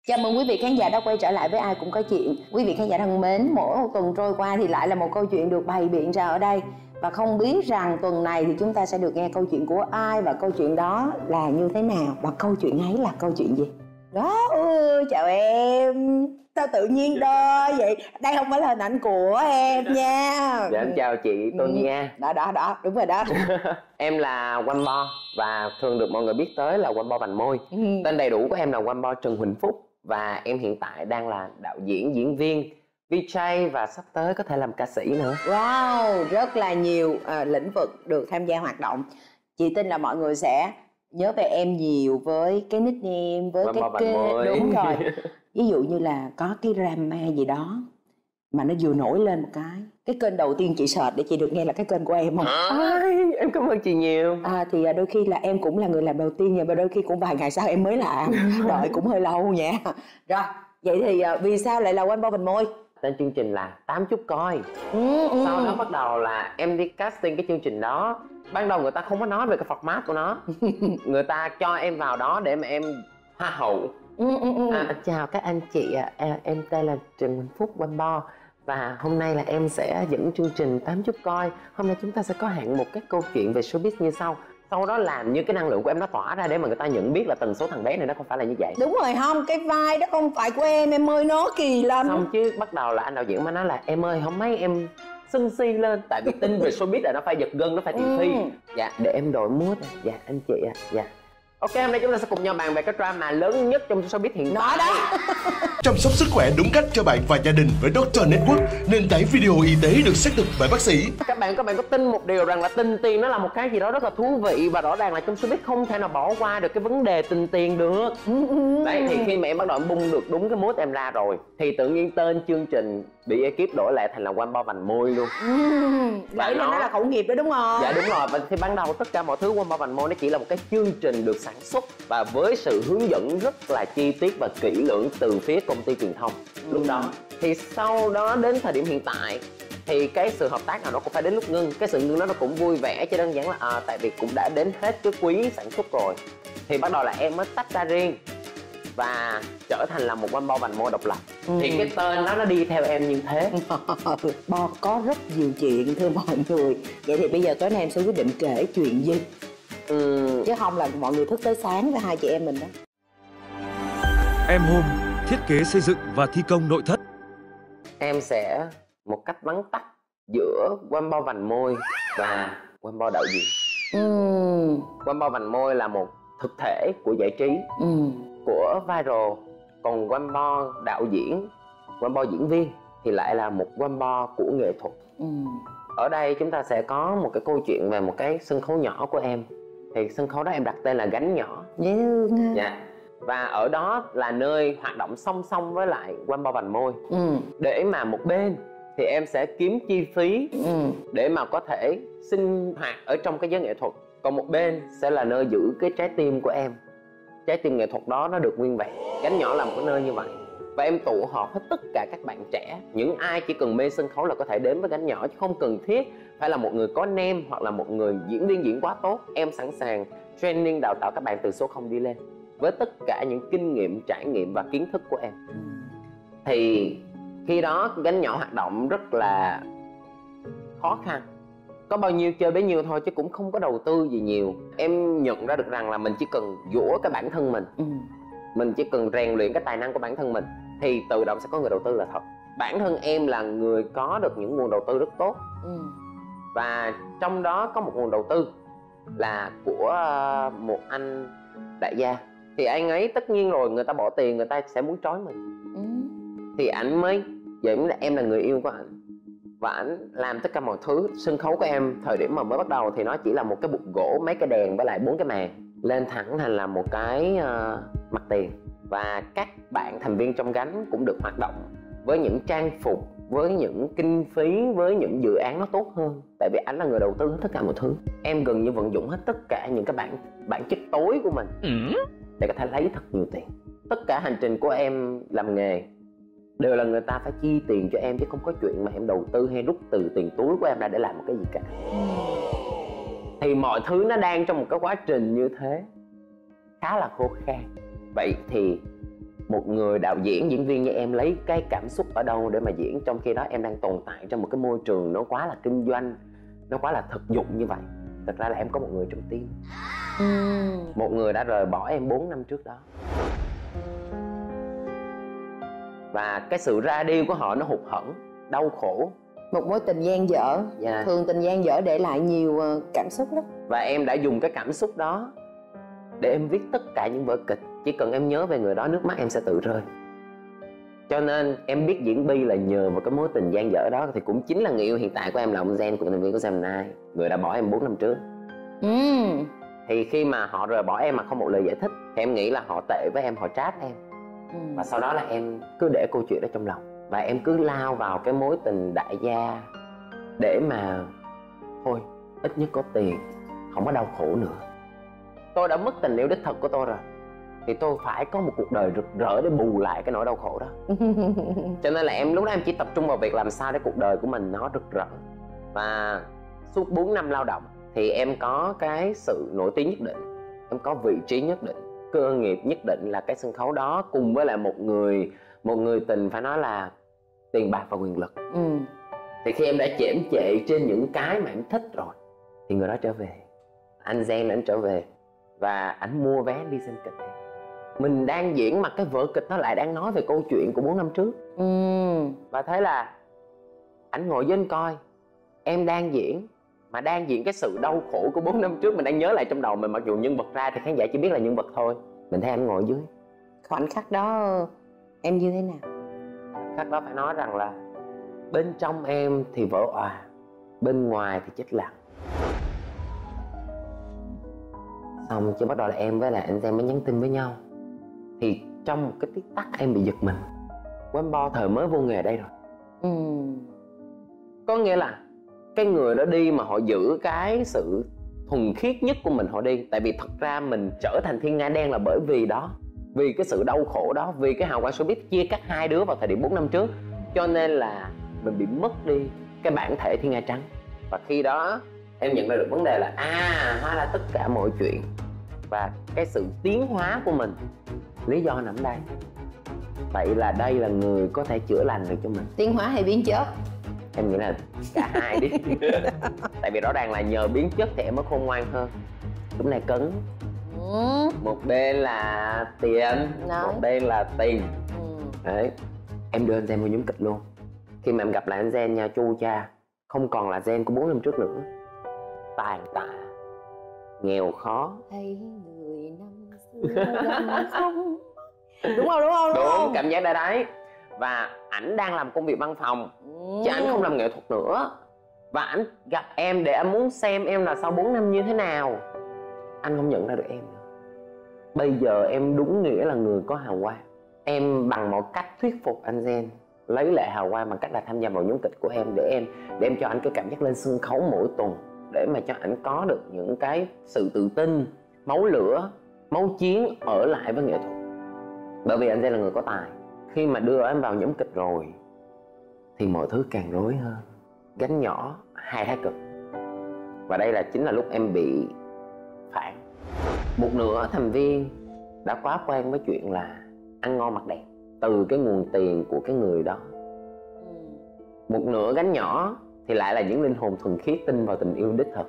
Chào mừng quý vị khán giả đã quay trở lại với Ai Cũng Có Chuyện. Quý vị khán giả thân mến, mỗi một tuần trôi qua thì lại là một câu chuyện được bày biện ra ở đây. Và không biết rằng tuần này thì chúng ta sẽ được nghe câu chuyện của ai và câu chuyện đó là như thế nào. Và câu chuyện ấy là câu chuyện gì? Đó, chào em. Sao tự nhiên đó vậy? Đây không phải là hình ảnh của em nha. Dạ em chào chị Tô Nha. Đó, đúng rồi đó. Em là Wambo và thường được mọi người biết tới là Wambo Vành Môi. Tên đầy đủ của em là Wambo Trần Huỳnh Phúc. Và em hiện tại đang là đạo diễn, diễn viên, VJ và sắp tới có thể làm ca sĩ nữa. Wow, rất là nhiều lĩnh vực được tham gia hoạt động. Chị tin là mọi người sẽ nhớ về em nhiều với cái nickname, với Wambo cái Vành Môi. đúng rồi. Ví dụ như là có cái drama gì đó mà nó vừa nổi lên một cái kênh đầu tiên chị search để chị được nghe là cái kênh của em không? Em cảm ơn chị nhiều. Thì đôi khi là em cũng là người làm đầu tiên, nhưng mà đôi khi cũng vài ngày sau em mới làm. Đợi cũng hơi lâu nha. Rồi, vậy thì vì sao lại là Wambo Vành Môi? Tên chương trình là Tám Chút Coi. Sau đó bắt đầu là em đi casting cái chương trình đó. Ban đầu người ta không có nói về cái format của nó. Người ta cho em vào đó để mà em hoa hậu. Chào các anh chị ạ, em tên là Trần Huỳnh Phúc Wambo. Và hôm nay là em sẽ dẫn chương trình Tám Chút Coi. Hôm nay chúng ta sẽ có hạng mục các câu chuyện về showbiz như sau. Sau đó làm như cái năng lượng của em nó tỏa ra để mà người ta nhận biết là tần số thằng bé này nó không phải là như vậy. Đúng rồi, không, cái vai đó không phải của em ơi, nó kỳ lắm. Xong chứ bắt đầu là anh đạo diễn mới nói là em ơi không mấy em sân si lên. Tại vì tin về showbiz là nó phải giật gân, nó phải tìm thi. Dạ để em đổi mood. Dạ anh chị ạ. Dạ. Ok, hôm nay chúng ta sẽ cùng nhau bàn về cái drama lớn nhất trong showbiz hiện tại. Đó. Chăm sóc sức khỏe đúng cách cho bạn và gia đình với Dr. Network, nền tảng video y tế được xác thực bởi bác sĩ. Các bạn có tin một điều rằng là tình tiền nó là một cái gì đó rất là thú vị, và rõ ràng là trong showbiz không thể nào bỏ qua được cái vấn đề tình tiền được. Đấy, thì khi mà em bắt đầu bung được đúng cái mood em ra rồi thì tự nhiên tên chương trình bị ekip đổi lại thành là Wambo Vành Môi luôn. Vậy nên nó là khẩu nghiệp đó đúng không? Dạ đúng rồi. Và thì ban đầu tất cả mọi thứ Wambo Vành Môi nó chỉ là một cái chương trình được sản xuất và với sự hướng dẫn rất là chi tiết và kỹ lưỡng từ phía công ty truyền thông lúc đó. Thì sau đó đến thời điểm hiện tại thì cái sự hợp tác nào nó cũng phải đến lúc ngưng. Cái sự ngưng đó nó cũng vui vẻ, chứ đơn giản là tại vì cũng đã đến hết cái quý sản xuất rồi thì bắt đầu là em mới tách ra riêng và trở thành là một Wambo Vành Môi độc lập. Thì cái tên nó đi theo em như thế. Bo có rất nhiều chuyện thưa mọi người. Vậy thì bây giờ tối nay em sẽ quyết định kể chuyện gì? Chứ không là mọi người thức tới sáng với hai chị em mình đó. Em Home thiết kế xây dựng và thi công nội thất. Em sẽ một cách vắn tắt giữa Wambo Vành Môi và Wambo đạo diễn. Wambo Vành Môi là một thực thể của giải trí, của viral. Còn Wambo đạo diễn, Wambo diễn viên thì lại là một Wambo của nghệ thuật. Ở đây chúng ta sẽ có một cái câu chuyện về một cái sân khấu nhỏ của em. Thì sân khấu đó em đặt tên là Gánh Nhỏ. Dễ thương ha. Dạ. Và ở đó là nơi hoạt động song song với lại Wambo Vành Môi. Để mà một bên thì em sẽ kiếm chi phí để mà có thể sinh hoạt ở trong cái giới nghệ thuật. Còn một bên sẽ là nơi giữ cái trái tim của em. Trái tim nghệ thuật đó nó được nguyên vẹn. Gánh Nhỏ là một cái nơi như vậy. Và em tụ họp hết tất cả các bạn trẻ. Những ai chỉ cần mê sân khấu là có thể đến với Gánh Nhỏ, chứ không cần thiết phải là một người có name hoặc là một người diễn viên diễn quá tốt. Em sẵn sàng training đào tạo các bạn từ số 0 đi lên với tất cả những kinh nghiệm, trải nghiệm và kiến thức của em. Thì khi đó Gánh Nhỏ hoạt động rất là khó khăn. Có bao nhiêu chơi bấy nhiêu thôi, chứ cũng không có đầu tư gì nhiều. Em nhận ra được rằng là mình chỉ cần dũa cái bản thân mình, mình chỉ cần rèn luyện cái tài năng của bản thân mình thì tự động sẽ có người đầu tư là thật. Bản thân em là người có được những nguồn đầu tư rất tốt. Và trong đó có một nguồn đầu tư là của một anh đại gia. Thì anh ấy tất nhiên rồi, người ta bỏ tiền người ta sẽ muốn trói mình. Thì ảnh mới vậy, em là người yêu của ảnh và ảnh làm tất cả mọi thứ. Sân khấu của em thời điểm mà mới bắt đầu thì nó chỉ là một cái bục gỗ, mấy cái đèn với lại 4 cái màn lên thẳng thành là một cái mặt tiền. Và các bạn thành viên trong Gánh cũng được hoạt động với những trang phục, với những kinh phí, với những dự án nó tốt hơn. Tại vì anh là người đầu tư hết tất cả mọi thứ. Em gần như vận dụng hết tất cả những cái bản chất tối của mình để có thể lấy thật nhiều tiền. Tất cả hành trình của em làm nghề đều là người ta phải chi tiền cho em, chứ không có chuyện mà em đầu tư hay rút từ tiền túi của em ra để làm một cái gì cả. Thì mọi thứ nó đang trong một cái quá trình như thế khá là khô khan. Vậy thì một người đạo diễn, diễn viên như em lấy cái cảm xúc ở đâu để mà diễn, trong khi đó em đang tồn tại trong một cái môi trường nó quá là kinh doanh, nó quá là thực dụng như vậy. Thật ra là em có một người trong tim. Một người đã rời bỏ em 4 năm trước đó. Và cái sự ra đi của họ nó hụt hẫng, đau khổ. Một mối tình dang dở. Thường tình dang dở để lại nhiều cảm xúc lắm. Và em đã dùng cái cảm xúc đó để em viết tất cả những vở kịch. Chỉ cần em nhớ về người đó, nước mắt em sẽ tự rơi. Cho nên em biết diễn bi là nhờ vào cái mối tình dang dở đó. Thì cũng chính là người yêu hiện tại của em là ông Gen, cũng thành viên của Gemini, người đã bỏ em 4 năm trước. Thì khi mà họ rời bỏ em mà không một lời giải thích thì em nghĩ là họ tệ với em, họ trách em. Và sau đó là em cứ để câu chuyện đó trong lòng. Và em cứ lao vào cái mối tình đại gia để mà thôi, ít nhất có tiền, không có đau khổ nữa. Tôi đã mất tình yêu đích thực của tôi rồi, thì tôi phải có một cuộc đời rực rỡ để bù lại cái nỗi đau khổ đó. Cho nên là lúc đó em chỉ tập trung vào việc làm sao để cuộc đời của mình nó rực rỡ. Và suốt 4 năm lao động thì em có cái sự nổi tiếng nhất định, em có vị trí nhất định, cơ nghiệp nhất định là cái sân khấu đó, cùng với lại một người tình phải nói là tiền bạc và quyền lực. Thì khi em đã chễm chệ trên những cái mà em thích rồi thì người đó trở về. Anh Gen anh trở về và anh mua vé đi xem kịch. Mình đang diễn mà cái vở kịch nó lại đang nói về câu chuyện của 4 năm trước. Và thế là anh ngồi với anh coi em đang diễn, mà đang diễn cái sự đau khổ của 4 năm trước mình đang nhớ lại trong đầu mình, mặc dù nhân vật ra thì khán giả chỉ biết là nhân vật thôi. Mình thấy anh ngồi dưới. Khoảnh khắc đó em như thế nào? Khoảnh khắc đó phải nói rằng là bên trong em thì vỡ òa, bên ngoài thì chết lặng. Xong chứ bắt đầu là em với lại anh Gen mới nhắn tin với nhau. Thì trong một cái tích tắc em bị giật mình. Wembo thời mới vô nghề đây rồi. Có nghĩa là cái người đó đi mà họ giữ cái sự thuần khiết nhất của mình họ đi. Tại vì thật ra mình trở thành Thiên Nga Đen là bởi vì đó, vì cái sự đau khổ đó, vì cái hào quang showbiz chia cắt hai đứa vào thời điểm 4 năm trước. Cho nên là mình bị mất đi cái bản thể Thiên Nga Trắng. Và khi đó em nhận ra được vấn đề là hóa ra tất cả mọi chuyện và cái sự tiến hóa của mình, lý do nằm đây. Vậy là đây là người có thể chữa lành được cho mình. Tiến hóa hay biến chất? Em nghĩ là cả hai đi. Tại vì rõ ràng là nhờ biến chất thì em mới khôn ngoan hơn. Lúc này cấn. Một bên là tiền, một bên là tiền. Đấy. Em đưa anh Gen vô nhóm kịch luôn. Khi mà em gặp lại anh Gen nha, chu cha, không còn là Gen của 4 năm trước nữa. Tàn tạ, nghèo khó. Thấy người năm xưa không. Đúng không? Đúng, cảm giác đấy. Và ảnh đang làm công việc văn phòng, chứ ảnh không làm nghệ thuật nữa. Và ảnh gặp em để anh muốn xem em là sau 4 năm như thế nào. Anh không nhận ra được em nữa. Bây giờ em đúng nghĩa là người có hào quang. Em bằng mọi cách thuyết phục anh Gen lấy lại hào quang bằng cách là tham gia vào nhóm kịch của em, để em cho anh cái cảm giác lên sân khấu mỗi tuần, để mà cho ảnh có được những cái sự tự tin, máu lửa, máu chiến ở lại với nghệ thuật. Bởi vì anh Gen là người có tài. Khi mà đưa em vào nhóm kịch rồi thì mọi thứ càng rối hơn. Gánh nhỏ, hai thái cực. Và đây chính là lúc em bị phản. Một nửa thành viên đã quá quen với chuyện là ăn ngon mặc đẹp từ cái nguồn tiền của cái người đó. Một nửa gánh nhỏ thì lại là những linh hồn thuần khiết tin vào tình yêu đích thực.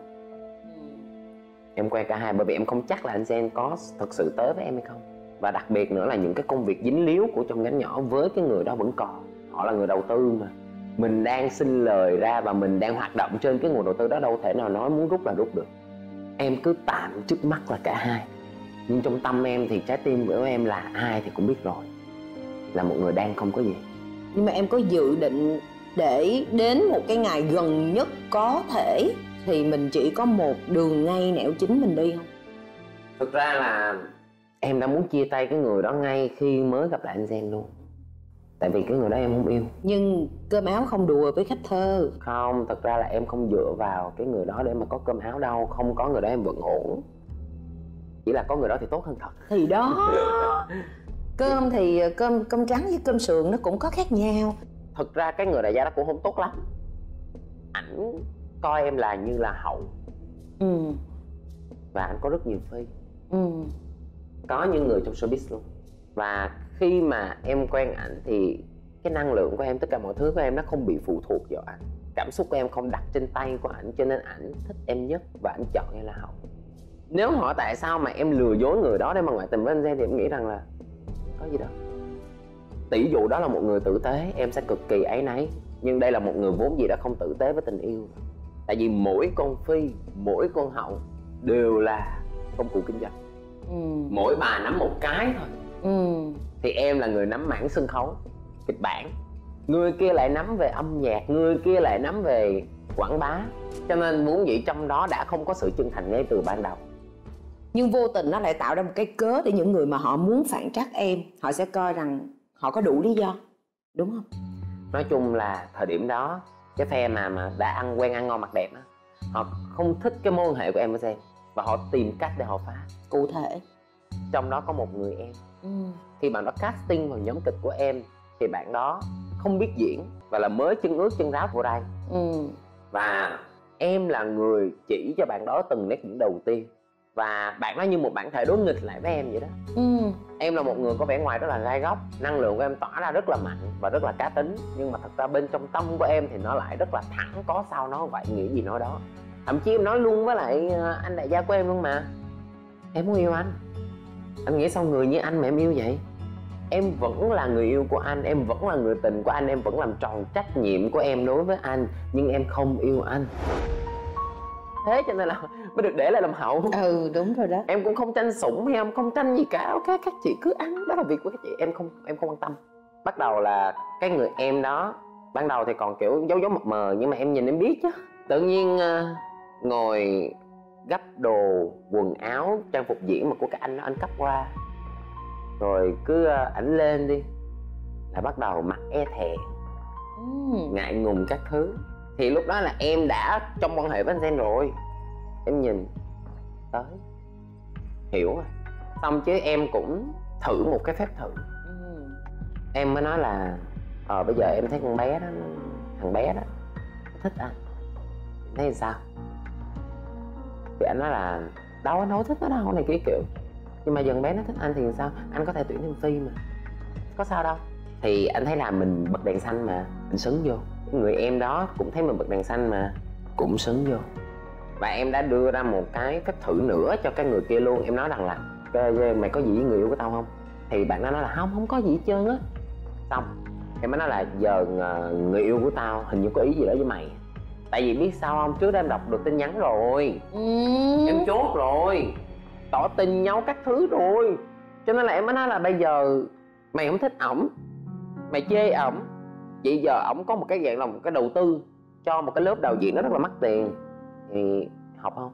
Em quen cả hai, bởi vì em không chắc là anh Gen có thật sự tới với em hay không. Và đặc biệt nữa là những cái công việc dính líu của trong gánh nhỏ với cái người đó vẫn còn. Họ là người đầu tư mà. Mình đang xin lời ra và mình đang hoạt động trên cái nguồn đầu tư đó, đâu thể nào nói muốn rút là rút được. Em cứ tạm trước mắt là cả hai. Nhưng trong tâm em thì trái tim của em là ai thì cũng biết rồi, là một người đang không có gì. Nhưng mà em có dự định để đến một cái ngày gần nhất có thể thì mình chỉ có một đường ngay nẻo chính mình đi không? Thực ra là em đã muốn chia tay cái người đó ngay khi mới gặp lại anh Gen luôn. Tại vì cái người đó em không yêu. Nhưng cơm áo không đùa với khách thơ. Không, thật ra là em không dựa vào cái người đó để mà có cơm áo đâu. Không có người đó em vẫn ổn. Chỉ là có người đó thì tốt hơn thật. Thì đó. Cơm thì cơm trắng với cơm sườn nó cũng có khác nhau. Thực ra cái người đại gia đó cũng không tốt lắm. Ảnh coi em là như là hậu. Và ảnh có rất nhiều phi. Có những người trong showbiz luôn. Và khi mà em quen ảnh thì cái năng lượng của em, tất cả mọi thứ của em nó không bị phụ thuộc vào ảnh. Cảm xúc của em không đặt trên tay của ảnh, cho nên ảnh thích em nhất và ảnh chọn em là Hậu. Nếu hỏi tại sao mà em lừa dối người đó để mà ngoại tình với anh Gen thì em nghĩ rằng là có gì đâu. Tỷ dụ đó là một người tử tế, em sẽ cực kỳ áy náy. Nhưng đây là một người vốn gì đã không tử tế với tình yêu. Tại vì mỗi con Phi, mỗi con Hậu đều là công cụ kinh doanh. Mỗi bà nắm một cái thôi. Thì em là người nắm mảng sân khấu, kịch bản. Người kia lại nắm về âm nhạc, người kia lại nắm về quảng bá. Cho nên muốn gì trong đó đã không có sự chân thành ngay từ ban đầu. Nhưng vô tình nó lại tạo ra một cái cớ để những người mà họ muốn phản trắc em, họ sẽ coi rằng họ có đủ lý do, đúng không? Nói chung là thời điểm đó, cái phe mà đã quen ăn ngon mặc đẹp đó, họ không thích cái mối quan hệ của em với Gen. Và họ tìm cách để họ phá. Cụ thể? Trong đó có một người em. Khi bạn đó casting vào nhóm kịch của em thì bạn đó không biết diễn và là mới chân ướt chân ráo vô đây. Và em là người chỉ cho bạn đó từng nét diễn đầu tiên. Và bạn đó như một bản thể đối nghịch lại với em vậy đó. Em là một người có vẻ ngoài rất là gai góc, năng lượng của em tỏa ra rất là mạnh và rất là cá tính. Nhưng mà thật ra bên trong tâm của em thì nó lại rất là thẳng, có sao nói vậy, nghĩ gì nói đó. Thậm chí em nói luôn với lại anh đại gia của em luôn mà, em muốn yêu anh nghĩ sao người như anh mà em yêu vậy? Em vẫn là người yêu của anh, em vẫn là người tình của anh, em vẫn làm tròn trách nhiệm của em đối với anh. Nhưng em không yêu anh. Thế cho nên là mới được để lại làm Hậu. Đúng rồi đó. Em cũng không tranh sủng hay em không tranh gì cả. Ok, các chị cứ ăn, đó là việc của các chị, em không quan tâm. Bắt đầu là cái người em đó, ban đầu thì còn kiểu giấu mập mờ, nhưng mà em nhìn em biết chứ. Tự nhiên ngồi gấp đồ, quần áo, trang phục diễn mà của các anh đó, anh cấp qua. Rồi cứ ảnh lên đi là bắt đầu mặt e thẹn, ngại ngùng các thứ. Thì lúc đó là em đã trong quan hệ với anh Gen rồi. Em nhìn tới hiểu rồi. Xong chứ em cũng thử một cái phép thử. Em mới nói là bây giờ em thấy con bé đó, thằng bé đó nó thích anh, thấy sao? Thì anh nói là đâu, anh đâu thích nó đâu này kia kiểu. Nhưng mà dần bé nó thích anh thì sao? Anh có thể tuyển thêm Phi mà, có sao đâu. Thì anh thấy là mình bật đèn xanh mà, anh sấn vô. Người em đó cũng thấy mình bật đèn xanh mà, cũng sấn vô. Và em đã đưa ra một cái phép thử nữa cho cái người kia luôn. Em nói rằng là mày có gì với người yêu của tao không? Thì bạn đó nói là không có gì hết trơn á. Xong em mới nói là giờ người yêu của tao hình như có ý gì đó với mày. Tại vì biết sao không, trước đó em đọc được tin nhắn rồi. Em chốt rồi, tỏ tình nhau các thứ rồi. Cho nên là em mới nói là bây giờ mày không thích ổng, mày chê ổng, vậy giờ ổng có một cái dạng là một cái đầu tư cho một cái lớp đạo diễn nó rất là mắc tiền. Thì học không?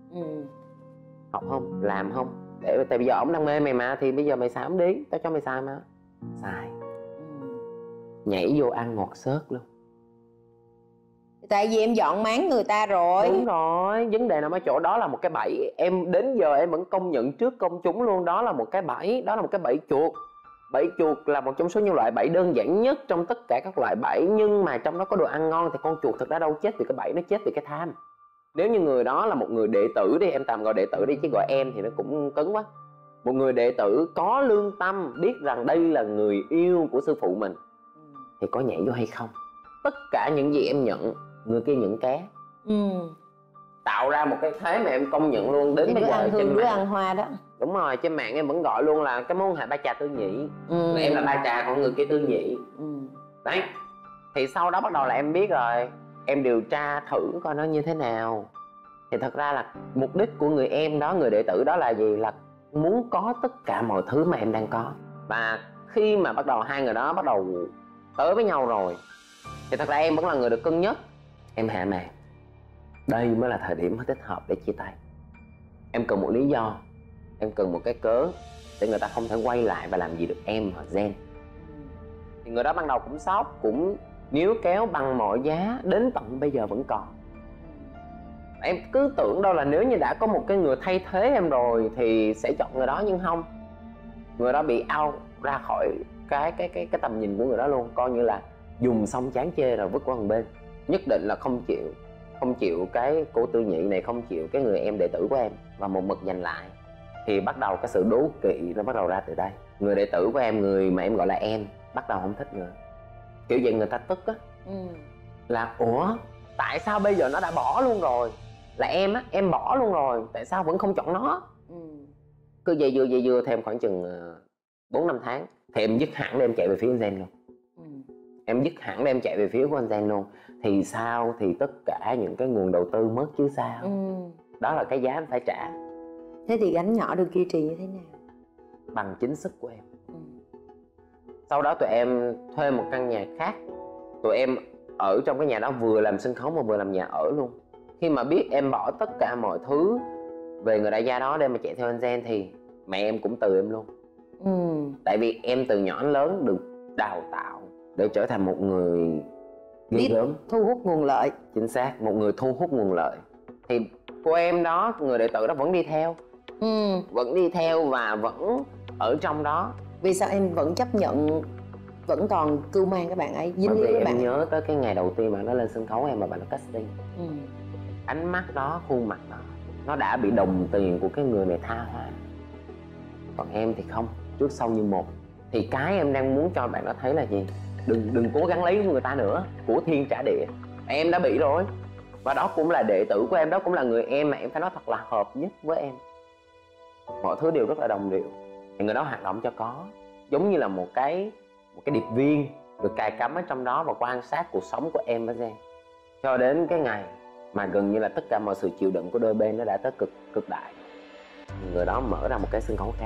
Học không? Làm không? Tại bây giờ ổng đang mê mày mà, thì bây giờ mày xài ổng đi, tao cho mày xài mà. Xài. Nhảy vô ăn ngọt xớt luôn. Tại vì em dọn máng người ta rồi. Đúng rồi, vấn đề nằm ở chỗ đó là một cái bẫy. Em đến giờ em vẫn công nhận trước công chúng luôn, đó là một cái bẫy, đó là một cái bẫy chuột. Bẫy chuột là một trong số những loại bẫy đơn giản nhất trong tất cả các loại bẫy. Nhưng mà trong đó có đồ ăn ngon thì con chuột thực ra đâu chết vì cái bẫy, nó chết vì cái tham. Nếu như người đó là một người đệ tử đi, em tạm gọi đệ tử đi chứ gọi em thì nó cũng cứng quá. Một người đệ tử có lương tâm, biết rằng đây là người yêu của sư phụ mình, thì có nhảy vô hay không? Tất cả những gì em nhận, người kia nhận ké. Tạo ra một cái thế mà em công nhận luôn. Đến bây giờ trên mạng ăn hoa đó. Đúng rồi, trên mạng em vẫn gọi luôn là cái mối quan hệ ba trà tư nhị. Em là ba trà còn người kia tư nhị. Đấy. Thì sau đó bắt đầu là em biết rồi, em điều tra thử coi nó như thế nào. Thì thật ra là mục đích của người em đó, người đệ tử đó là gì? Là muốn có tất cả mọi thứ mà em đang có. Và khi mà bắt đầu hai người đó bắt đầu tới với nhau rồi, thì thật ra em vẫn là người được cưng nhất. Em hạ màn. Đây mới là thời điểm thích hợp để chia tay. Em cần một lý do, em cần một cái cớ để người ta không thể quay lại và làm gì được em hoặc Gen. Thì người đó ban đầu cũng sốc, cũng níu kéo bằng mọi giá, đến tận bây giờ vẫn còn. Em cứ tưởng đâu là nếu như đã có một cái người thay thế em rồi thì sẽ chọn người đó, nhưng không. Người đó bị out ra khỏi cái tầm nhìn của người đó luôn. Coi như là dùng xong chán chê rồi vứt qua một bên. Nhất định là không chịu cái cô tư nhị này, không chịu cái người em đệ tử của em, và một mực giành lại. Thì bắt đầu cái sự đố kỵ nó bắt đầu ra từ đây. người đệ tử của em, người mà em gọi là em, bắt đầu không thích nữa. Kiểu vậy người ta tức á. Là ủa tại sao bây giờ nó đã bỏ luôn rồi, là em á, em bỏ luôn rồi, tại sao vẫn không chọn nó? Cứ dây dưa thêm khoảng chừng 4-5 tháng thì em dứt hẳn để em chạy về phía anh Gen luôn. Em dứt hẳn để em chạy về phía của anh Gen luôn. Thì sao? Thì tất cả những cái nguồn đầu tư mất chứ sao. Đó là cái giá em phải trả. Thế thì gánh nhỏ được kiên trì như thế nào? Bằng chính sức của em. Sau đó tụi em thuê một căn nhà khác. Tụi em ở trong cái nhà đó vừa làm sân khấu mà vừa làm nhà ở luôn. Khi mà biết em bỏ tất cả mọi thứ về người đại gia đó để mà chạy theo anh Gen thì mẹ em cũng từ em luôn. Tại vì em từ nhỏ đến lớn được đào tạo để trở thành một người ghê gớm, thu hút nguồn lợi. Chính xác, một người thu hút nguồn lợi. Thì cô em đó, người đệ tử đó vẫn đi theo. Vẫn đi theo và vẫn ở trong đó. Vì sao em vẫn chấp nhận, vẫn còn cưu mang các bạn ấy, dính líu với bạn? Em nhớ tới cái ngày đầu tiên bạn đó lên sân khấu em mà bạn đó casting. Ánh mắt đó, khuôn mặt đó, nó đã bị đồng tiền của cái người này tha hóa. Còn em thì không, trước sau như một. Thì cái em đang muốn cho bạn đó thấy là gì? Đừng cố gắng lấy người ta nữa, của thiên trả địa. Em đã bị rồi. Và đó cũng là đệ tử của em, đó cũng là người em mà em phải nói thật là hợp nhất với em. Mọi thứ đều rất là đồng điệu. Thì người đó hoạt động cho có, giống như là một cái điệp viên được cài cắm ở trong đó và quan sát cuộc sống của em với Gen. Cho đến cái ngày mà gần như là tất cả mọi sự chịu đựng của đôi bên nó đã tới cực đại. Người đó mở ra một cái sân khấu khác,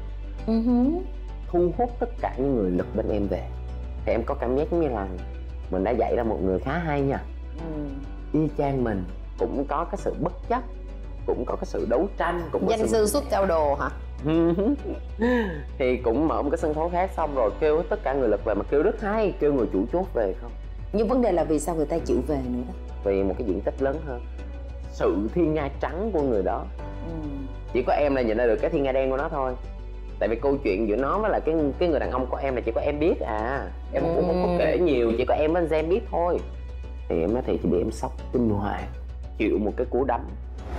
thu hút tất cả những người lực bên em về. Thì em có cảm giác như là mình đã dạy ra một người khá hay nha. Y chang mình, cũng có cái sự bất chấp, cũng có cái sự đấu tranh, cũng danh sư xuất cao đồ hả? Thì cũng mở một cái sân khấu khác, xong rồi kêu tất cả người lực về, mà kêu rất hay, kêu người chủ chốt về không. Nhưng vấn đề là vì sao người ta chịu về nữa đó? Vì một cái diện tích lớn hơn, sự thiên nga trắng của người đó. Chỉ có em là nhìn ra được cái thiên nga đen của nó thôi. Tại vì câu chuyện giữa nó với là cái người đàn ông của em là chỉ có em biết à. Em cũng không có kể nhiều, chỉ có em với Gen biết thôi. Thì em nói thì chỉ bị em sốc kinh hoàng, chịu một cái cú đấm.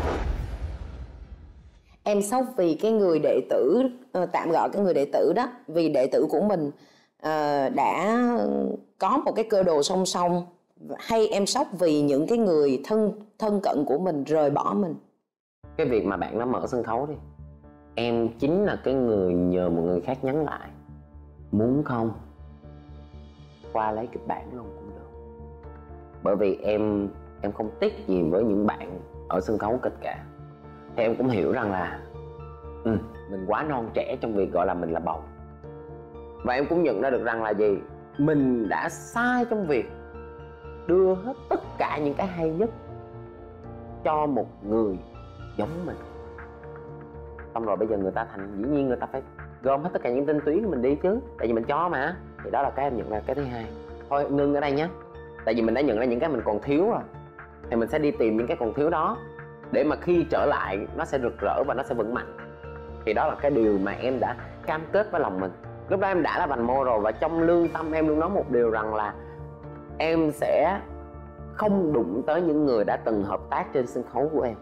Em sốc vì cái người đệ tử, tạm gọi cái người đệ tử đó, vì đệ tử của mình đã có một cái cơ đồ song song, hay em sốc vì những cái người thân cận của mình rời bỏ mình? Cái việc mà bạn nó mở sân khấu đi, em chính là cái người nhờ một người khác nhắn lại, muốn không qua lấy kịch bản luôn cũng được. Bởi vì em không tiếc gì với những bạn ở sân khấu kịch cả. Thì em cũng hiểu rằng là mình quá non trẻ trong việc gọi là mình là bầu. Và em cũng nhận ra được rằng là gì? Mình đã sai trong việc đưa hết tất cả những cái hay nhất cho một người giống mình. Xong rồi bây giờ người ta thành, dĩ nhiên người ta phải gom hết tất cả những tinh túy của mình đi chứ. Tại vì mình cho mà. Thì đó là cái em nhận ra. Cái thứ hai, thôi ngưng ở đây nhé. Tại vì mình đã nhận ra những cái mình còn thiếu rồi, thì mình sẽ đi tìm những cái còn thiếu đó, để mà khi trở lại nó sẽ rực rỡ và nó sẽ vững mạnh. Thì đó là cái điều mà em đã cam kết với lòng mình. Lúc đó em đã là Vành Môi rồi, và trong lương tâm em luôn nói một điều rằng là em sẽ không đụng tới những người đã từng hợp tác trên sân khấu của em.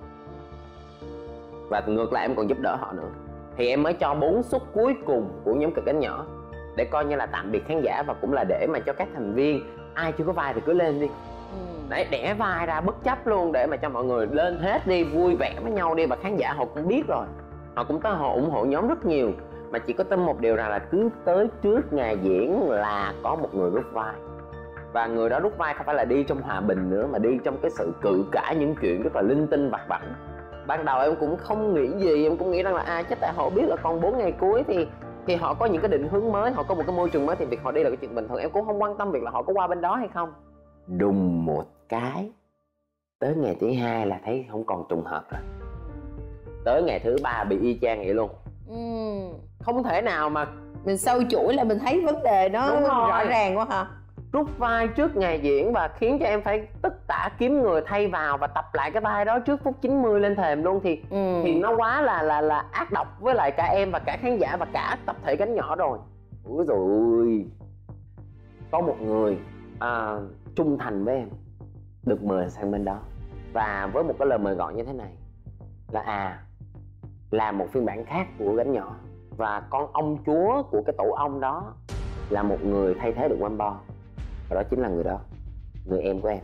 Và ngược lại em còn giúp đỡ họ nữa. Thì em mới cho 4 suất cuối cùng của nhóm kịch cánh nhỏ, để coi như là tạm biệt khán giả, và cũng là để mà cho các thành viên ai chưa có vai thì cứ lên đi. Đấy, đẻ vai ra bất chấp luôn, để mà cho mọi người lên hết đi, vui vẻ với nhau đi. Và khán giả họ cũng biết rồi, họ cũng tới, họ ủng hộ nhóm rất nhiều. Mà chỉ có tin một điều rằng là cứ tới trước ngày diễn là có một người rút vai. Và người đó rút vai không phải là đi trong hòa bình nữa, mà đi trong cái sự cự cãi những chuyện rất là linh tinh vặt vãnh. Ban đầu em cũng không nghĩ gì, em cũng nghĩ rằng là chắc tại họ biết là còn 4 ngày cuối thì họ có những cái định hướng mới, họ có một cái môi trường mới, thì việc họ đi là cái chuyện bình thường. Em cũng không quan tâm việc là họ có qua bên đó hay không. Đùng một cái, tới ngày thứ 2 là thấy không còn trùng hợp rồi. Tới ngày thứ 3 bị y chang vậy luôn. Không thể nào mà mình sâu chuỗi là mình thấy vấn đề nó rõ ràng quá hả? Rút vai trước ngày diễn và khiến cho em phải tất tả kiếm người thay vào và tập lại cái vai đó trước phút 90 lên thềm luôn. Thì nó quá là ác độc với lại cả em và cả khán giả và cả tập thể cánh nhỏ rồi. Ôi dồi ôi. Có một người trung thành với em được mời sang bên đó, và với một cái lời mời gọi như thế này là làm một phiên bản khác của cánh nhỏ và con ông chúa của cái tổ ong đó là một người thay thế được Wambo, và đó chính là người đó, người em của em.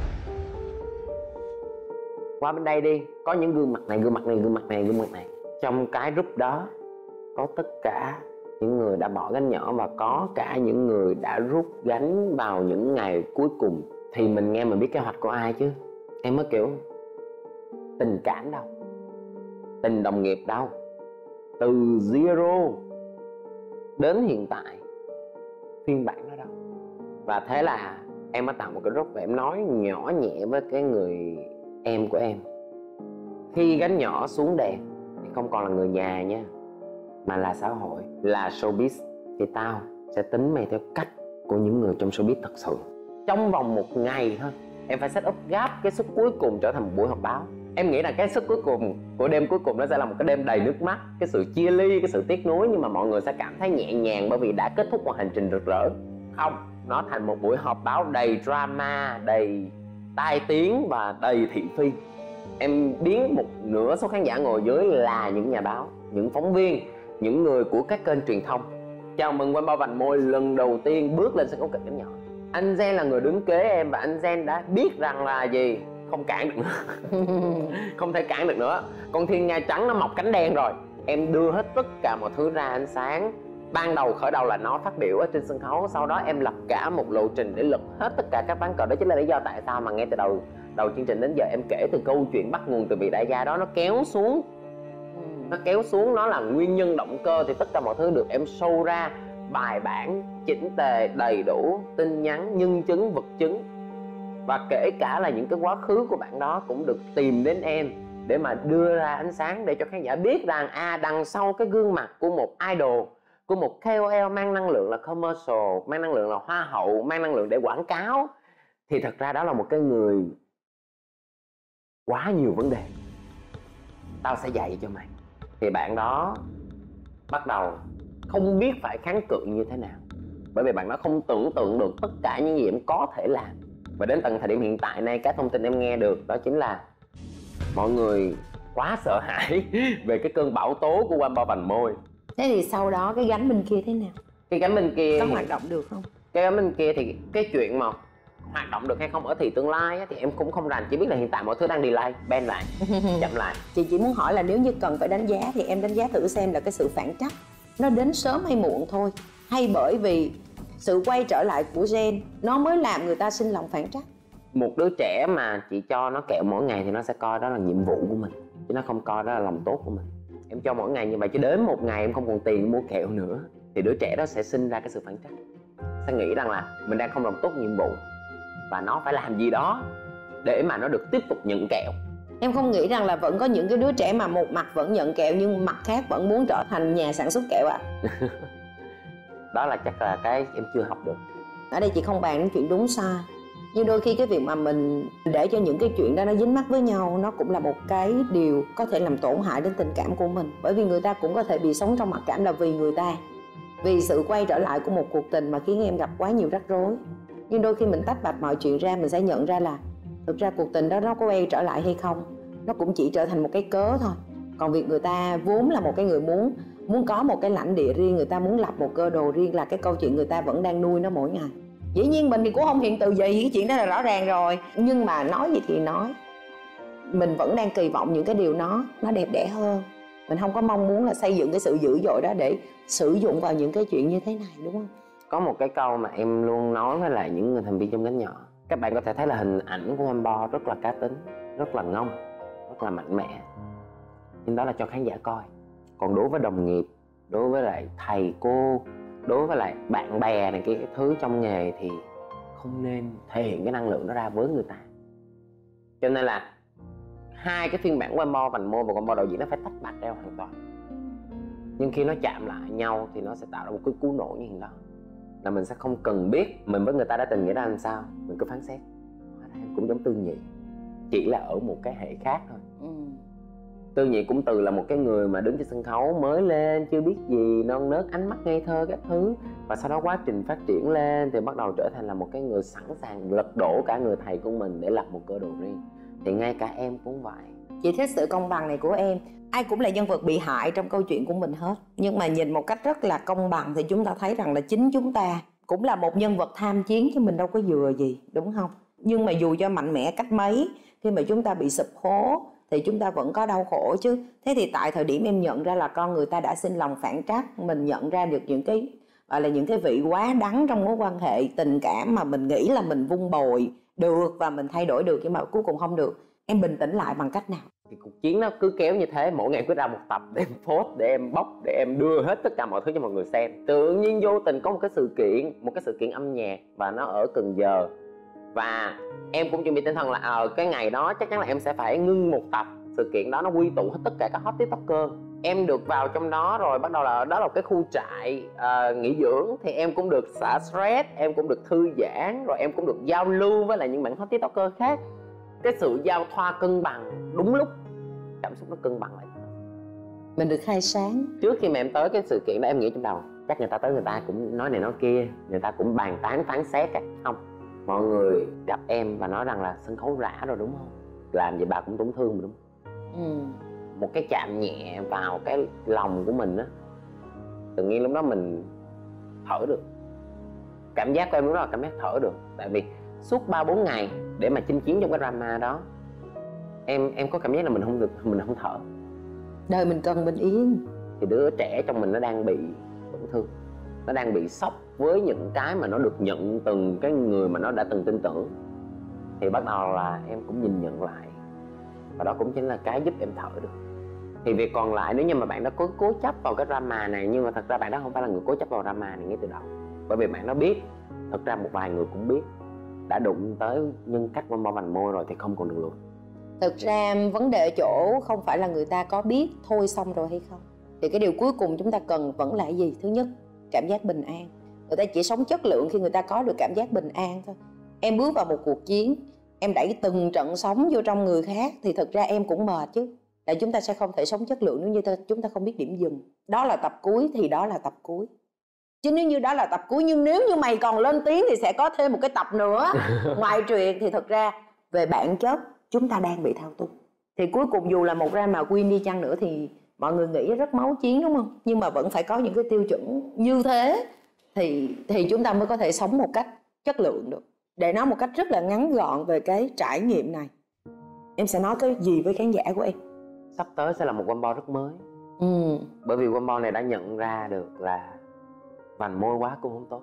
Qua bên đây đi, có những gương mặt này, gương mặt này, gương mặt này, gương mặt này. Trong cái group đó có tất cả những người đã bỏ gánh nhỏ và có cả những người đã rút gánh vào những ngày cuối cùng. Thì mình nghe mình biết kế hoạch của ai chứ. Em mới kiểu tình cảm đâu, tình đồng nghiệp đâu, từ zero đến hiện tại phiên bản đó đâu. Và thế là em mới tạo một cái group và em nói nhỏ nhẹ với cái người em của em: khi gánh nhỏ xuống đèn thì không còn là người nhà nha, mà là xã hội, là showbiz, thì tao sẽ tính mày theo cách của những người trong showbiz thật sự. Trong vòng một ngày thôi, em phải set up gáp cái suất cuối cùng trở thành một buổi họp báo. Em nghĩ là cái suất cuối cùng của đêm cuối cùng nó sẽ là một cái đêm đầy nước mắt, cái sự chia ly, cái sự tiếc nuối, nhưng mà mọi người sẽ cảm thấy nhẹ nhàng bởi vì đã kết thúc một hành trình rực rỡ. Không, nó thành một buổi họp báo đầy drama, đầy tai tiếng và đầy thị phi. Em biến một nửa số khán giả ngồi dưới là những nhà báo, những phóng viên, những người của các kênh truyền thông. Chào mừng Wambo Vành Môi lần đầu tiên bước lên sân khấu kịch cánh nhỏ. Anh Gen là người đứng kế em và anh Gen đã biết rằng là gì, không cản được nữa. Không thể cản được nữa. Con thiên nga trắng nó mọc cánh đen rồi. Em đưa hết tất cả mọi thứ ra ánh sáng. Ban đầu khởi đầu là nó phát biểu ở trên sân khấu, sau đó em lập cả một lộ trình để lật hết tất cả các ván cờ. Đó chính là lý do tại sao mà ngay từ đầu chương trình đến giờ em kể từ câu chuyện bắt nguồn từ vị đại gia đó, nó kéo xuống. Nó kéo xuống, nó là nguyên nhân động cơ, thì tất cả mọi thứ được em show ra bài bản, chỉnh tề, đầy đủ, tin nhắn, nhân chứng, vật chứng. Và kể cả là những cái quá khứ của bạn đó cũng được tìm đến em để mà đưa ra ánh sáng, để cho khán giả biết rằng đằng sau cái gương mặt của một idol, của một KOL mang năng lượng là commercial, mang năng lượng là hoa hậu, mang năng lượng để quảng cáo, thì thật ra đó là một cái người quá nhiều vấn đề. Tao sẽ dạy cho mày. Thì bạn đó bắt đầu không biết phải kháng cự như thế nào, bởi vì bạn đó không tưởng tượng được tất cả những gì em có thể làm. Và đến tận thời điểm hiện tại này, cái thông tin em nghe được đó chính là mọi người quá sợ hãi về cái cơn bão tố của Wambo Vành Môi. Thế thì sau đó cái gánh bên kia thế nào? Cái gánh bên kia có hoạt động được không? Cái gánh bên kia thì cái chuyện mà hoạt động được hay không ở thì tương lai thì em cũng không rành, chỉ biết là hiện tại mọi thứ đang delay, bend lại, chậm lại. Chị chỉ muốn hỏi là nếu như cần phải đánh giá thì em đánh giá thử xem là cái sự phản trắc nó đến sớm hay muộn thôi, hay bởi vì sự quay trở lại của Gen nó mới làm người ta sinh lòng phản trắc. Một đứa trẻ mà chị cho nó kẹo mỗi ngày thì nó sẽ coi đó là nhiệm vụ của mình, chứ nó không coi đó là lòng tốt của mình. Em cho mỗi ngày như vậy, chứ đến một ngày em không còn tiền mua kẹo nữa thì đứa trẻ đó sẽ sinh ra cái sự phản trắc, sẽ nghĩ rằng là mình đang không làm tốt nhiệm vụ và nó phải làm gì đó để mà nó được tiếp tục nhận kẹo. Em không nghĩ rằng là vẫn có những cái đứa trẻ mà một mặt vẫn nhận kẹo nhưng mặt khác vẫn muốn trở thành nhà sản xuất kẹo ạ? Đó là chắc là cái em chưa học được. Ở đây chị không bàn đến chuyện đúng sai, nhưng đôi khi cái việc mà mình để cho những cái chuyện đó nó dính mắc với nhau, nó cũng là một cái điều có thể làm tổn hại đến tình cảm của mình. Bởi vì người ta cũng có thể bị sống trong mặc cảm là vì người ta, vì sự quay trở lại của một cuộc tình mà khiến em gặp quá nhiều rắc rối. Nhưng đôi khi mình tách bạch mọi chuyện ra, mình sẽ nhận ra là thực ra cuộc tình đó nó có quay trở lại hay không, nó cũng chỉ trở thành một cái cớ thôi. Còn việc người ta vốn là một cái người muốn có một cái lãnh địa riêng, người ta muốn lập một cơ đồ riêng, là cái câu chuyện người ta vẫn đang nuôi nó mỗi ngày. Dĩ nhiên mình thì cũng không hiện từ gì, cái chuyện đó là rõ ràng rồi. Nhưng mà nói gì thì nói, mình vẫn đang kỳ vọng những cái điều nó đẹp đẽ hơn. Mình không có mong muốn là xây dựng cái sự dữ dội đó để sử dụng vào những cái chuyện như thế này, đúng không? Có một cái câu mà em luôn nói với lại những người thành viên trong cánh nhỏ. Các bạn có thể thấy là hình ảnh của Wambo rất là cá tính, rất là ngông, rất là mạnh mẽ. Nhưng đó là cho khán giả coi. Còn đối với đồng nghiệp, đối với lại thầy cô, đối với lại bạn bè này, cái thứ trong nghề thì không nên thể hiện cái năng lượng đó ra với người ta. Cho nên là hai cái phiên bản Wambo Vành Môi và Wambo đạo diễn nó phải tách bạch ra hoàn toàn. Nhưng khi nó chạm lại nhau thì nó sẽ tạo ra một cái cú nổ như hiện đó. Là mình sẽ không cần biết mình với người ta đã tình nghĩa ra làm sao, mình cứ phán xét em cũng giống Tư Nhị, chỉ là ở một cái hệ khác thôi. Tư Nhị cũng từ là một cái người mà đứng trên sân khấu mới lên, chưa biết gì, non nớt, ánh mắt ngây thơ các thứ, và sau đó quá trình phát triển lên thì bắt đầu trở thành là một cái người sẵn sàng lật đổ cả người thầy của mình để lập một cơ đồ riêng. Thì ngay cả em cũng vậy. Chị thích sự công bằng này của em. Ai cũng là nhân vật bị hại trong câu chuyện của mình hết. Nhưng mà nhìn một cách rất là công bằng thì chúng ta thấy rằng là chính chúng ta cũng là một nhân vật tham chiến, chứ mình đâu có vừa gì, đúng không? Nhưng mà dù cho mạnh mẽ cách mấy, khi mà chúng ta bị sụp hố thì chúng ta vẫn có đau khổ chứ. Thế thì tại thời điểm em nhận ra là con người ta đã sinh lòng phản trắc, mình nhận ra được những cái gọi là những cái vị quá đắng trong mối quan hệ tình cảm mà mình nghĩ là mình vun bồi được và mình thay đổi được, nhưng mà cuối cùng không được. Em bình tĩnh lại bằng cách nào? Thì cuộc chiến nó cứ kéo như thế, mỗi ngày cứ ra một tập để em post, để em bóc, để em đưa hết tất cả mọi thứ cho mọi người xem. Tự nhiên vô tình có một cái sự kiện âm nhạc và nó ở Cần Giờ, và em cũng chuẩn bị tinh thần là cái ngày đó chắc chắn là em sẽ phải ngưng một tập. Sự kiện đó nó quy tụ hết tất cả các hot tiktoker. Em được vào trong đó rồi, bắt đầu là đó là cái khu trại nghỉ dưỡng, thì em cũng được xả stress, em cũng được thư giãn, rồi em cũng được giao lưu với lại những bạn hot tiktoker khác. Cái sự giao thoa cân bằng đúng lúc, cảm xúc nó cân bằng lại, mình được khai sáng. Trước khi mà em tới cái sự kiện đó, em nghĩ trong đầu chắc người ta tới, người ta cũng nói này nói kia, người ta cũng bàn tán phán xét không. Mọi người gặp em và nói rằng là sân khấu rã rồi đúng không, làm gì bà cũng tổn thương mà đúng không? Một cái chạm nhẹ vào cái lòng của mình á, tự nhiên lúc đó mình thở được. Cảm giác của em lúc đó là cảm giác thở được. Tại vì suốt 3-4 ngày để mà chinh chiến trong cái drama đó, em có cảm giác là mình không thở. Đời mình cần bình yên. Thì đứa trẻ trong mình nó đang bị tổn thương, nó đang bị sốc với những cái mà nó được nhận từng cái người mà nó đã từng tin tưởng. Thì bắt đầu là em cũng nhìn nhận lại, và đó cũng chính là cái giúp em thở được. Thì việc còn lại, nếu như mà bạn đã cố chấp vào cái drama này, nhưng mà thật ra bạn đó không phải là người cố chấp vào drama này ngay từ đầu, bởi vì bạn đó biết, thật ra một vài người cũng biết, đã đụng tới nhân cách One More Vành Môi rồi thì không còn đường lui. Thực ra vấn đề ở chỗ không phải là người ta có biết thôi xong rồi hay không, thì cái điều cuối cùng chúng ta cần vẫn là gì? Thứ nhất, cảm giác bình an. Người ta chỉ sống chất lượng khi người ta có được cảm giác bình an thôi. Em bước vào một cuộc chiến, em đẩy từng trận sống vô trong người khác thì thực ra em cũng mệt chứ. Tại chúng ta sẽ không thể sống chất lượng nếu như chúng ta không biết điểm dừng. Đó là tập cuối thì đó là tập cuối. Chứ nếu như đó là tập cuối, nhưng nếu như mày còn lên tiếng thì sẽ có thêm một cái tập nữa ngoài truyện, thì thực ra về bản chất chúng ta đang bị thao túng. Thì cuối cùng dù là một drama queen đi chăng nữa thì mọi người nghĩ rất máu chiến, đúng không? Nhưng mà vẫn phải có những cái tiêu chuẩn như thế thì chúng ta mới có thể sống một cách chất lượng được. Để nói một cách rất là ngắn gọn về cái trải nghiệm này, em sẽ nói cái gì với khán giả của em? Sắp tới sẽ là một One More rất mới. Bởi vì One More này đã nhận ra được là vành môi quá cũng không tốt,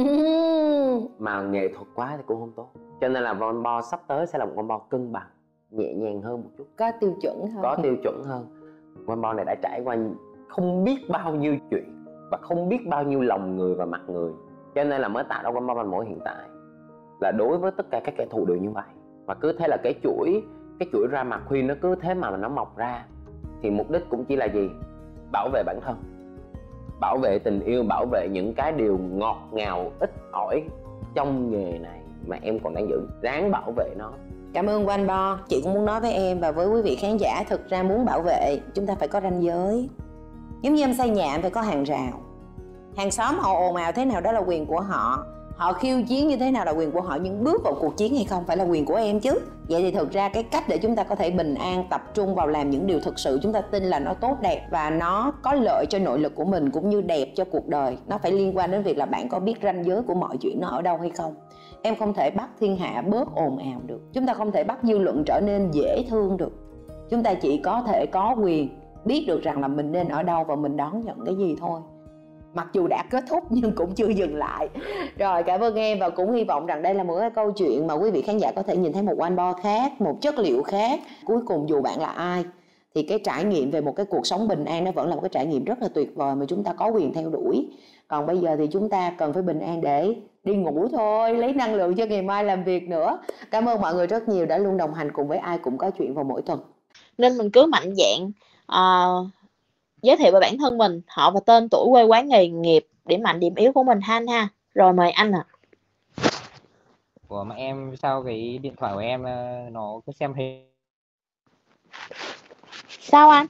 mà nghệ thuật quá thì cũng không tốt. Cho nên là One More sắp tới sẽ là một One More cân bằng, nhẹ nhàng hơn một chút, có tiêu chuẩn hơn. Có tiêu chuẩn hơn. One More này đã trải qua không biết bao nhiêu chuyện và không biết bao nhiêu lòng người và mặt người, cho nên là mới tạo ra One More Vành Môi hiện tại. Là đối với tất cả các kẻ thù đều như vậy. Và cứ thế là cái chuỗi drama queen nó cứ thế mà nó mọc ra. Thì mục đích cũng chỉ là gì? Bảo vệ bản thân, bảo vệ tình yêu, bảo vệ những cái điều ngọt ngào ít ỏi trong nghề này mà em còn đang giữ. Ráng bảo vệ nó. Cảm ơn One More. Chị cũng muốn nói với em và với quý vị khán giả, thực ra muốn bảo vệ chúng ta phải có ranh giới. Giống như em xây nhà em phải có hàng rào. Hàng xóm họ ồn ào thế nào đó là quyền của họ, họ khiêu chiến như thế nào là quyền của họ, nhưng bước vào cuộc chiến hay không phải là quyền của em chứ. Vậy thì thực ra cái cách để chúng ta có thể bình an tập trung vào làm những điều thực sự chúng ta tin là nó tốt đẹp và nó có lợi cho nội lực của mình cũng như đẹp cho cuộc đời, nó phải liên quan đến việc là bạn có biết ranh giới của mọi chuyện nó ở đâu hay không. Em không thể bắt thiên hạ bớt ồn ào được, chúng ta không thể bắt dư luận trở nên dễ thương được. Chúng ta chỉ có thể có quyền biết được rằng là mình nên ở đâu và mình đón nhận cái gì thôi. Mặc dù đã kết thúc nhưng cũng chưa dừng lại. Rồi, cảm ơn em và cũng hy vọng rằng đây là một cái câu chuyện mà quý vị khán giả có thể nhìn thấy một One More khác, một chất liệu khác. Cuối cùng dù bạn là ai thì cái trải nghiệm về một cái cuộc sống bình an nó vẫn là một cái trải nghiệm rất là tuyệt vời mà chúng ta có quyền theo đuổi. Còn bây giờ thì chúng ta cần phải bình an để đi ngủ thôi, lấy năng lượng cho ngày mai làm việc nữa. Cảm ơn mọi người rất nhiều đã luôn đồng hành cùng với Ai Cũng Có Chuyện vào mỗi tuần. Nên mình cứ mạnh dạn giới thiệu về bản thân mình, họ và tên, tuổi, quê quán, nghề nghiệp, điểm mạnh, điểm yếu của mình ha anh ha. Rồi mời anh ạ. Của mà em sao cái điện thoại của em nó cứ xem hình. Sao anh?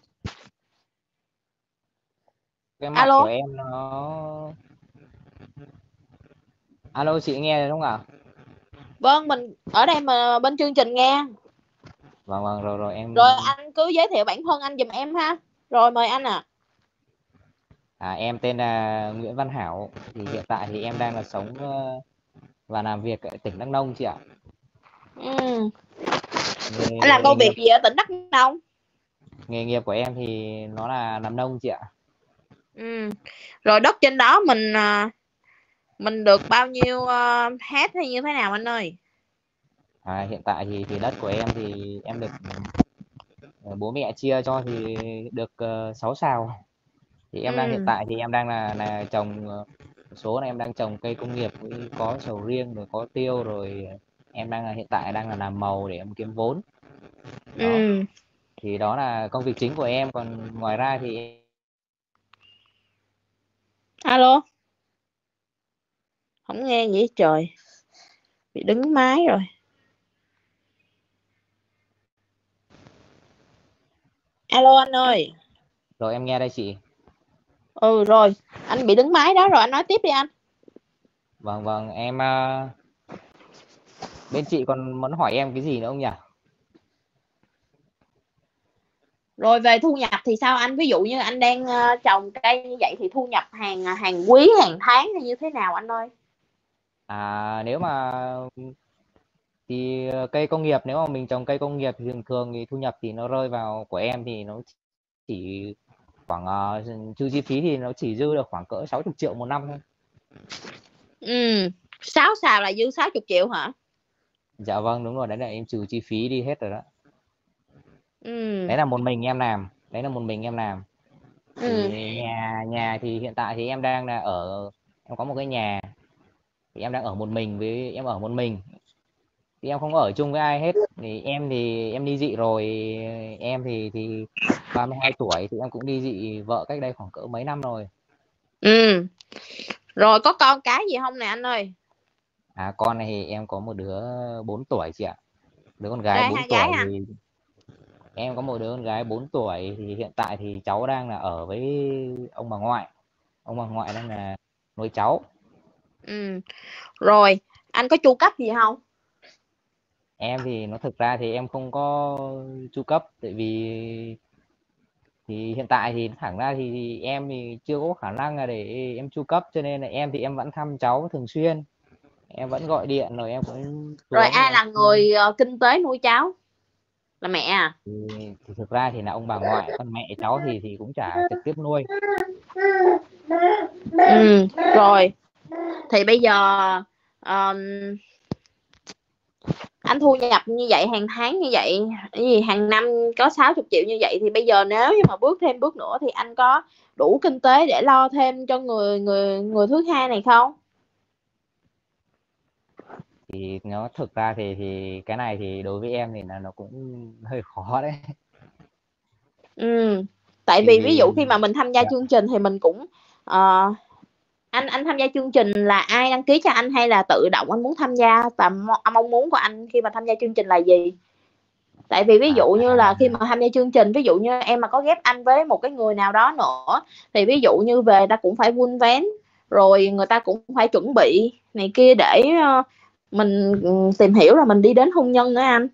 Cái mặt Alo. của em nó... Alo, chị nghe được không ạ? Vâng, mình ở đây mà bên chương trình nghe. Vâng, rồi em. Rồi anh cứ giới thiệu bản thân anh giùm em ha. Rồi mời anh ạ. Em tên là Nguyễn Văn Hảo. Thì hiện tại thì em đang là sống và làm việc ở tỉnh Đắk Nông chị ạ. Anh làm công việc gì ở tỉnh Đắk Nông? Nghề nghiệp của em thì nó là làm nông chị ạ. Rồi đất trên đó mình được bao nhiêu hết hay như thế nào anh ơi? Hiện tại thì đất của em thì em được bố mẹ chia cho thì được 6 sào. Thì em đang hiện tại thì em đang là trồng số này, em đang trồng cây công nghiệp, có sầu riêng rồi có tiêu, rồi em hiện tại đang là làm màu để em kiếm vốn. Đó. Thì đó là công việc chính của em. Còn ngoài ra thì alo, không nghe gì hết trời, bị đứng máy rồi. Alo anh ơi. Rồi em nghe đây chị. Rồi anh bị đứng máy đó, rồi anh nói tiếp đi anh. Vâng, em bên chị còn muốn hỏi em cái gì nữa không nhỉ? Rồi về thu nhập thì sao anh? Ví dụ như anh đang trồng cây như vậy thì thu nhập hàng quý, hàng tháng hay như thế nào anh ơi? Nếu mà thì cây công nghiệp, nếu mà mình trồng cây công nghiệp thì thường thì thu nhập thì nó rơi vào của em thì nó chỉ khoảng trừ chi phí thì nó chỉ dư được khoảng cỡ 60 triệu một năm thôi. 6 sào là dư 60 triệu hả? Dạ vâng, đúng rồi, đấy là em trừ chi phí đi hết rồi đó. Đấy là một mình em làm. Thì nhà thì hiện tại thì em đang là em có một cái nhà thì em đang ở một mình, thì em không ở chung với ai hết. Thì em ly dị rồi. Em thì 32 tuổi thì em cũng ly dị vợ cách đây khoảng cỡ mấy năm rồi. Rồi có con cái gì không nè anh ơi? Con này thì em có một đứa 4 tuổi chị ạ. Đứa con gái 4 tuổi thì em có một đứa con gái 4 tuổi thì hiện tại thì cháu đang là ở với ông bà ngoại. Ông bà ngoại đang là nuôi cháu. Rồi anh có chu cấp gì không? Em thì nó thực ra thì em không có chu cấp, tại vì thì hiện tại thì thẳng ra thì em thì chưa có khả năng là để em chu cấp, cho nên là em thì em vẫn thăm cháu thường xuyên, em vẫn gọi điện rồi em cũng. Rồi ai là người kinh tế nuôi cháu? Là mẹ à? Thì thực ra thì là ông bà ngoại, còn mẹ cháu thì cũng chả trực tiếp nuôi. Rồi thì bây giờ anh thu nhập như vậy, hàng tháng như vậy, hàng năm có 60 triệu như vậy, thì bây giờ nếu như mà bước thêm bước nữa thì anh có đủ kinh tế để lo thêm cho người thứ hai này không? Thì nó thực ra thì cái này thì đối với em thì là nó cũng hơi khó đấy. Tại vì ví dụ khi mà mình tham gia chương trình thì mình cũng anh tham gia chương trình là ai đăng ký cho anh, hay là tự động anh muốn tham gia, và mong muốn của anh khi mà tham gia chương trình là gì? Tại vì ví dụ như là khi mà tham gia chương trình, ví dụ như em mà có ghép anh với một cái người nào đó nữa, thì ví dụ như về ta cũng phải vun vén, rồi người ta cũng phải chuẩn bị này kia để mình tìm hiểu rồi mình đi đến hôn nhân nữa anh.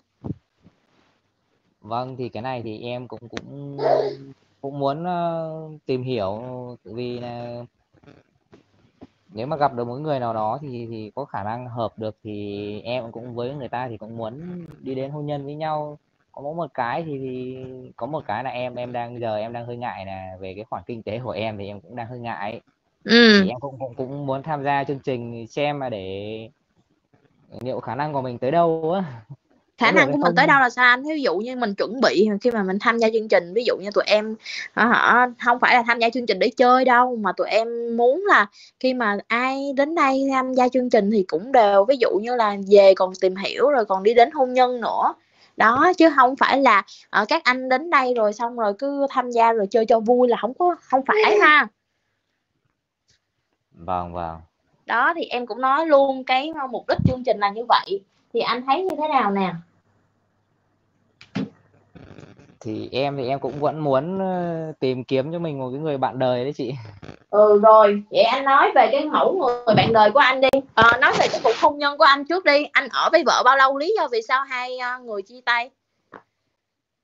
Vâng, thì cái này thì em cũng muốn tìm hiểu, vì là nếu mà gặp được một người nào đó thì có khả năng hợp được thì em cũng với người ta thì cũng muốn đi đến hôn nhân với nhau. Có một cái thì có một cái là em đang hơi ngại là về cái khoản kinh tế của em, thì em cũng đang hơi ngại. Thì em cũng muốn tham gia chương trình xem mà để liệu khả năng của mình tới đâu á. Khả năng của mình tới đâu là sao anh? Ví dụ như mình chuẩn bị khi mà mình tham gia chương trình, ví dụ như tụi em không phải là tham gia chương trình để chơi đâu, mà tụi em muốn là khi mà ai đến đây tham gia chương trình thì cũng đều ví dụ như là về còn tìm hiểu rồi còn đi đến hôn nhân nữa đó, chứ không phải là các anh đến đây rồi xong rồi cứ tham gia rồi chơi cho vui là không phải ha. Vâng. Đó thì em cũng nói luôn cái mục đích chương trình là như vậy, thì anh thấy như thế nào nè? Thì em cũng vẫn muốn tìm kiếm cho mình một cái người bạn đời đấy chị. Rồi vậy anh nói về cái mẫu người bạn đời của anh đi. Nói về cái cuộc hôn nhân của anh trước đi. Anh ở với vợ bao lâu, lý do vì sao hai người chia tay?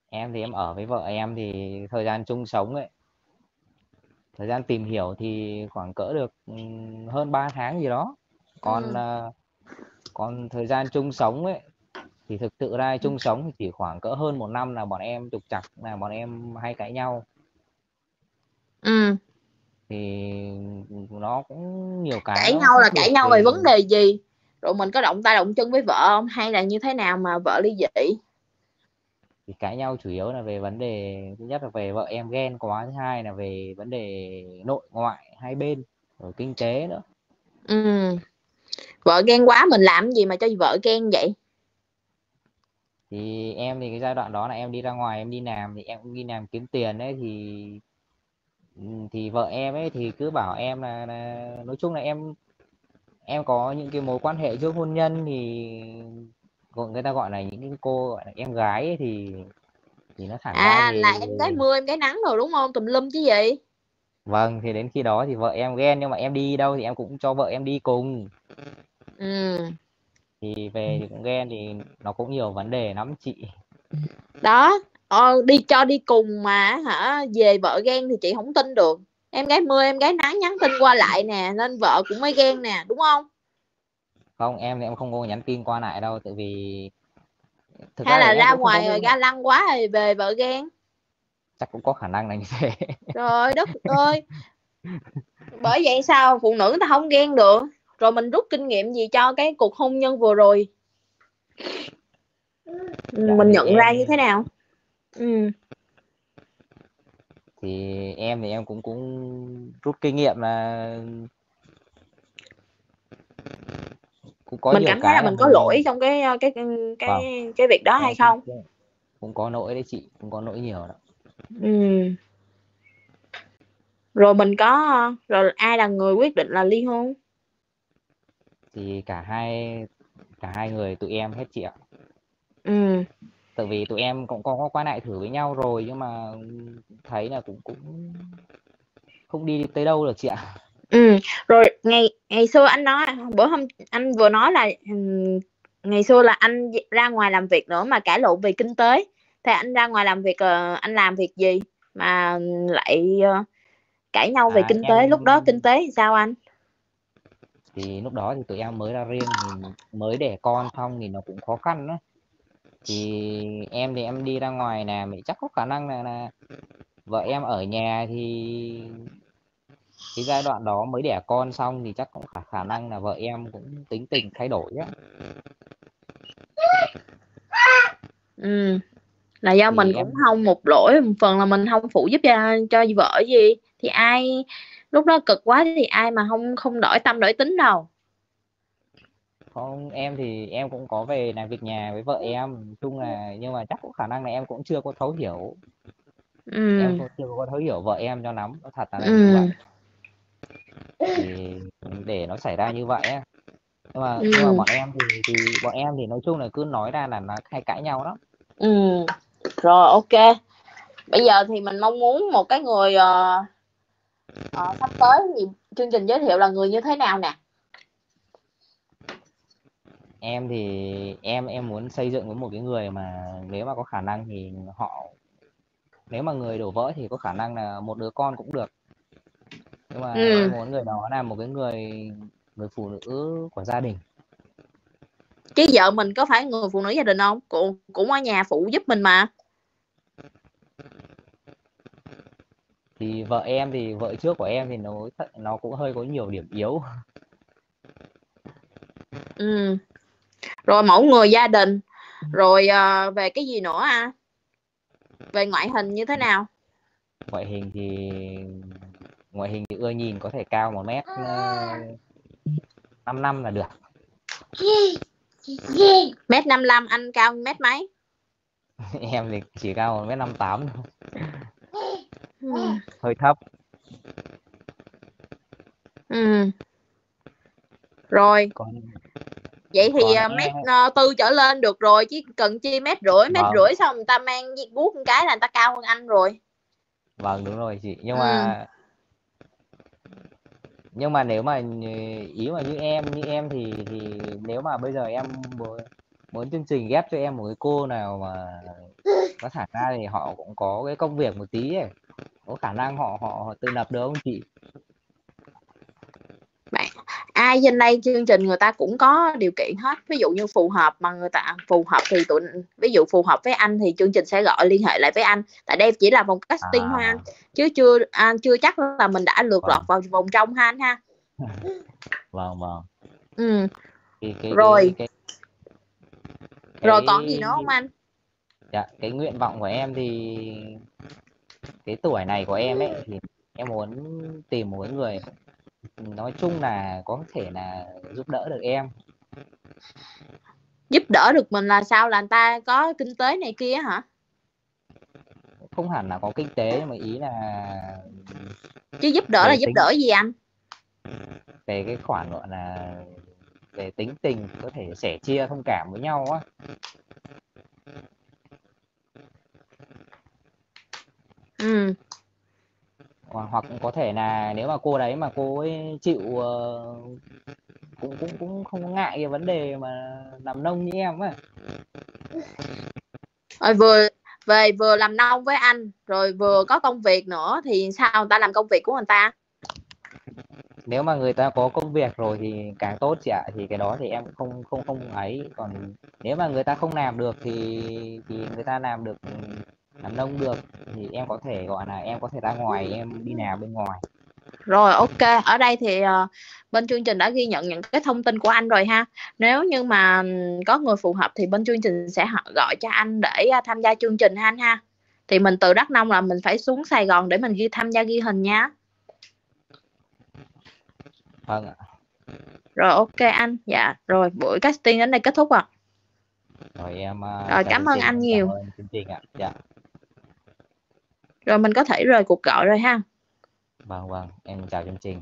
Em thì em ở với vợ em thì thời gian chung sống ấy, thời gian tìm hiểu thì khoảng cỡ được hơn 3 tháng gì đó. Còn còn thời gian chung sống ấy thì thực sự ra chung sống thì chỉ khoảng cỡ hơn 1 năm là bọn em trục trặc, là bọn em hay cãi nhau. Ừ. Thì nó cũng nhiều cái Cãi nó nhau là khác biệt cãi nhau về về. vấn đề gì? Rồi mình có động tay động chân với vợ không? Hay là như thế nào mà vợ ly dị? Thì cãi nhau chủ yếu là về vấn đề, thứ nhất là về vợ em ghen quá, thứ hai là về vấn đề nội ngoại hai bên, rồi kinh tế nữa. Ừ. Vợ ghen quá mình làm gì mà cho vợ ghen vậy? Thì em thì cái giai đoạn đó là em đi ra ngoài em đi làm, thì em cũng đi làm kiếm tiền đấy, thì vợ em ấy thì cứ bảo em là nói chung là em có những cái mối quan hệ trước hôn nhân, thì người ta gọi là những cái cô gọi là em gái ấy, thì nó thẳng ra À, là thì em gái mưa em gái nắng rồi đúng không? Tùm lum chứ gì? vâng, thì đến khi đó thì vợ em ghen, nhưng mà em đi đâu thì em cũng cho vợ em đi cùng. Ừ. Thì về thì cũng ghen, thì nó cũng nhiều vấn đề lắm chị. Đó, đi cho đi cùng mà hả, về vợ ghen thì chị không tin được. Em gái mưa em gái nắng nhắn tin qua lại nè, nên vợ cũng mới ghen nè, đúng không? Không, em thì em không có nhắn tin qua lại đâu, tại vì thực Hay ra thì là em ra cũng không có ngoài rồi ga lăng quá rồi về vợ ghen? chắc cũng có khả năng là như thế. Trời đất ơi, bởi vậy sao phụ nữ người ta không ghen được? Rồi mình rút kinh nghiệm gì cho cái cuộc hôn nhân vừa rồi? Dạ Mình thì nhận ra như thế nào? Ừ. em cũng cũng rút kinh nghiệm là cũng có Mình nhiều cảm thấy là cái là mình có mình. lỗi trong cái Vâng, cái việc đó hay em cũng không? cũng có lỗi đấy chị, cũng có lỗi nhiều đó. Ừ. Rồi mình có rồi ai là người quyết định là ly hôn? Thì cả hai người tụi em hết chị ạ. Ừ. Tại vì tụi em cũng có qua lại thử với nhau rồi, nhưng mà thấy là cũng cũng không đi tới đâu được chị ạ. Ừ. Rồi ngày ngày xưa anh nói, bữa hôm anh vừa nói là ngày xưa là anh ra ngoài làm việc nữa mà cãi lộn về kinh tế. Thì anh ra ngoài làm việc, anh làm việc gì mà lại cãi nhau về kinh tế? Lúc đó kinh Em tế thì sao anh? thì lúc đó thì tụi em mới ra riêng, thì mới đẻ con xong thì nó cũng khó khăn đó. Thì em đi ra ngoài làm thì chắc có khả năng là vợ em ở nhà, thì cái giai đoạn đó mới đẻ con xong thì chắc cũng khả năng là vợ em cũng tính tình thay đổi á. Ừ. Là do mình Thì cũng em không, một lỗi một phần là mình không phụ giúp cho vợ gì. Thì ai lúc đó cực quá thì ai mà không không đổi tâm đổi tính đâu. không, em thì em cũng có về làm việc nhà với vợ em chung là, nhưng mà chắc có khả năng là em cũng chưa có thấu hiểu, em Ừ. cũng chưa có thấu hiểu vợ em cho lắm, nó thật là như Ừ. vậy. Thì để nó xảy ra như vậy á, nhưng mà Ừ. bọn em thì nói chung là cứ nói ra là nó hay cãi nhau lắm. Ừ. Rồi, ok. Bây giờ thì mình mong muốn một cái người sắp tới thì chương trình giới thiệu là người như thế nào nè? Em thì em muốn xây dựng với một cái người mà nếu mà có khả năng thì nếu mà người đổ vỡ thì có khả năng là một đứa con cũng được, nhưng mà em Ừ. muốn người đó là một cái người người phụ nữ của gia đình. Chứ vợ mình có phải người phụ nữ gia đình không? Cũng ở nhà phụ giúp mình mà. Thì vợ trước của em thì nó cũng hơi có nhiều điểm yếu. Ừ. Rồi mẫu người gia đình. Rồi về cái gì nữa à? Về ngoại hình như thế nào? ngoại hình thì ngoại hình thì ưa nhìn có thể cao 1 mét 55 là được. Mét 55, anh cao mét mấy? Em thì chỉ cao 1m58 thôi, Ừ. hơi thấp. Ừ. Rồi còn vậy thì còn mét em tư trở lên được rồi, chứ cần chi mét rưỡi. Mét vâng rưỡi xong người ta mang guốc một cái là người ta cao hơn anh rồi. vâng đúng rồi chị, nhưng Ừ. mà nhưng mà nếu mà ý mà như em thì nếu mà bây giờ em muốn chương trình ghép cho em một cái cô nào mà có thả ra thì họ cũng có cái công việc một tí ấy, có khả năng họ tự lập được không chị? Bạn ai trên đây chương trình người ta cũng có điều kiện hết, ví dụ như phù hợp mà người ta phù hợp thì ví dụ phù hợp với anh thì chương trình sẽ gọi liên hệ lại với anh, tại đây chỉ là vòng casting thôi anh, chứ chưa chắc là mình đã lọt vào vòng trong ha anh ha. Vâng. Rồi còn gì nữa không anh? Dạ, cái nguyện vọng của em thì cái tuổi này của em ấy thì em muốn tìm một người nói chung là có thể là giúp đỡ được em. Giúp đỡ được mình là sao, là người ta có kinh tế này kia hả? Không hẳn là có kinh tế mà ý là chứ giúp đỡ là giúp đỡ gì anh? Về cái khoản gọi là về tính tình, có thể sẻ chia thông cảm với nhau á. Hoặc có thể là nếu mà cô đấy mà cô ấy chịu cũng không ngại cái vấn đề mà làm nông như em á. Rồi vừa làm nông với anh rồi vừa có công việc nữa thì sao người ta làm công việc của người ta? Nếu mà người ta có công việc rồi thì càng tốt chị ạ, thì cái đó thì em không ấy. Còn nếu mà người ta không làm được thì người ta làm nông được thì em có thể gọi là em có thể ra ngoài em đi làm bên ngoài. Rồi ok, ở đây thì bên chương trình đã ghi nhận những cái thông tin của anh rồi ha. Nếu như mà có người phù hợp thì bên chương trình sẽ gọi cho anh để tham gia chương trình ha anh ha. Thì mình từ Đắk Nông là mình phải xuống Sài Gòn để mình tham gia ghi hình nha. Vâng ạ. Rồi ok anh. Dạ, rồi buổi casting đến đây kết thúc ạ. Rồi em rồi cảm ơn anh nhiều. Cảm ơn chương trình ạ. Dạ. Rồi mình có thể rời cuộc gọi rồi ha. Vâng, em chào chương trình.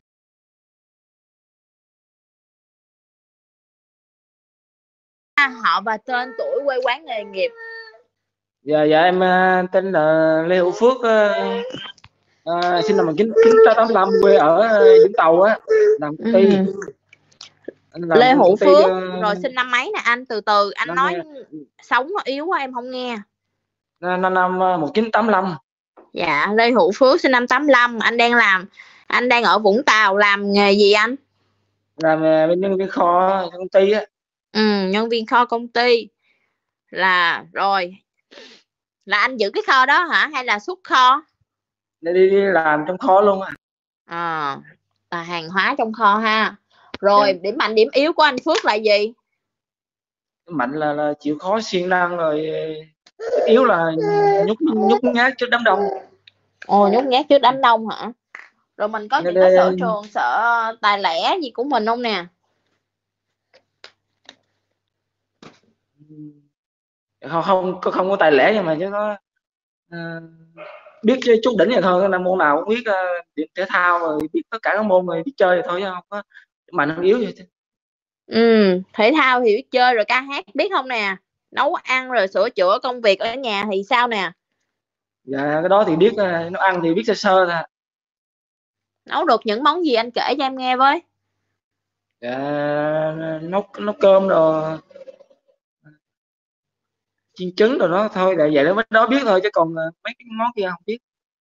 Họ và tên, tuổi, quê quán, nghề nghiệp. Dạ em tên là Lê Hữu Phước, sinh năm 1985, quê ở Vũng Tàu á, làm công ty. Lê Hữu Phước rồi sinh năm mấy nè anh? Từ từ anh nói sống yếu quá em không nghe. Năm 1985. Dạ, Lê Hữu Phước sinh năm 85, anh đang ở Vũng Tàu, làm nghề gì anh? Làm bên nhân viên kho công ty á. Nhân viên kho công ty. Là rồi. Là anh giữ cái kho đó hả hay là xuất kho? Đi làm trong kho luôn à. Là hàng hóa trong kho ha. Rồi yeah. Điểm mạnh điểm yếu của anh Phước là gì? Mạnh là chịu khó siêng năng, rồi yếu là nhút nhát trước đám đông. Ồ, nhút nhát trước đám đông hả? Rồi mình có những cái sở trường, sở tài lẻ gì của mình không nè? Không có tài lẻ, nhưng mà chứ có biết chơi chút đỉnh vậy thôi. Là môn nào cũng biết, thể thao rồi biết tất cả các môn rồi biết chơi thôi, chứ không có mạnh hơn yếu vậy. Thể thao thì biết chơi, rồi ca hát biết không nè? Nấu ăn rồi sửa chữa công việc ở nhà thì sao nè? Dạ cái đó thì biết, nấu ăn thì biết sơ sơ thôi. Nấu được những món gì anh kể cho em nghe với. Dạ, nấu cơm rồi chiên trứng rồi đó thôi, là vậy đó biết thôi, chứ còn mấy cái món kia không biết.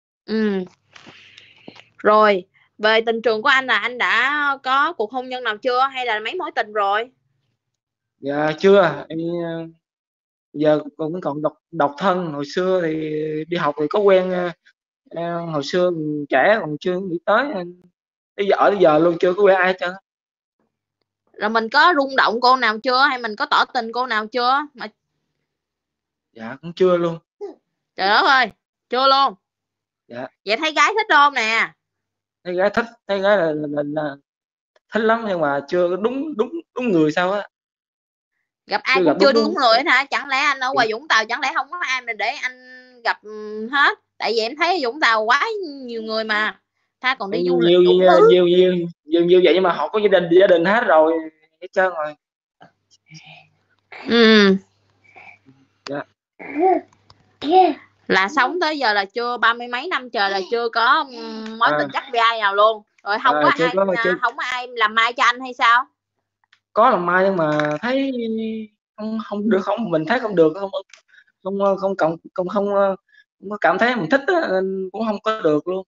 Rồi về tình trường của anh là anh đã có cuộc hôn nhân nào chưa, hay là mấy mối tình rồi? Dạ chưa, em giờ cũng còn độc thân. Hồi xưa thì đi học thì có quen, hồi xưa trẻ còn chưa nghĩ tới, tới giờ luôn chưa có quen ai hết. Rồi mình có rung động cô nào chưa, hay mình có tỏ tình cô nào chưa mà? Dạ cũng chưa luôn. Trời đất ơi, chưa luôn. Dạ. Vậy thấy gái thích không nè? Thấy gái thích, thấy gái là thích lắm, nhưng mà chưa đúng người sao á. Gặp ai cũng chưa đúng người hả? Chẳng lẽ anh ở ngoài Vũng Tàu chẳng lẽ không có ai mà để anh gặp hết? Tại vì em thấy ở Vũng Tàu quá nhiều người mà. Ta còn đi du lịch nhiều vậy, nhưng mà họ có gia đình hết rồi hết trơn rồi. Dạ. Là sống tới giờ là chưa, 30 mấy năm trời là chưa có mối tình chắc với ai nào luôn. Rồi không có ai làm mai cho anh hay sao? Có làm mai, nhưng mà thấy không được, mình thấy không được, không có cảm thấy mình thích á, nên cũng không có được luôn.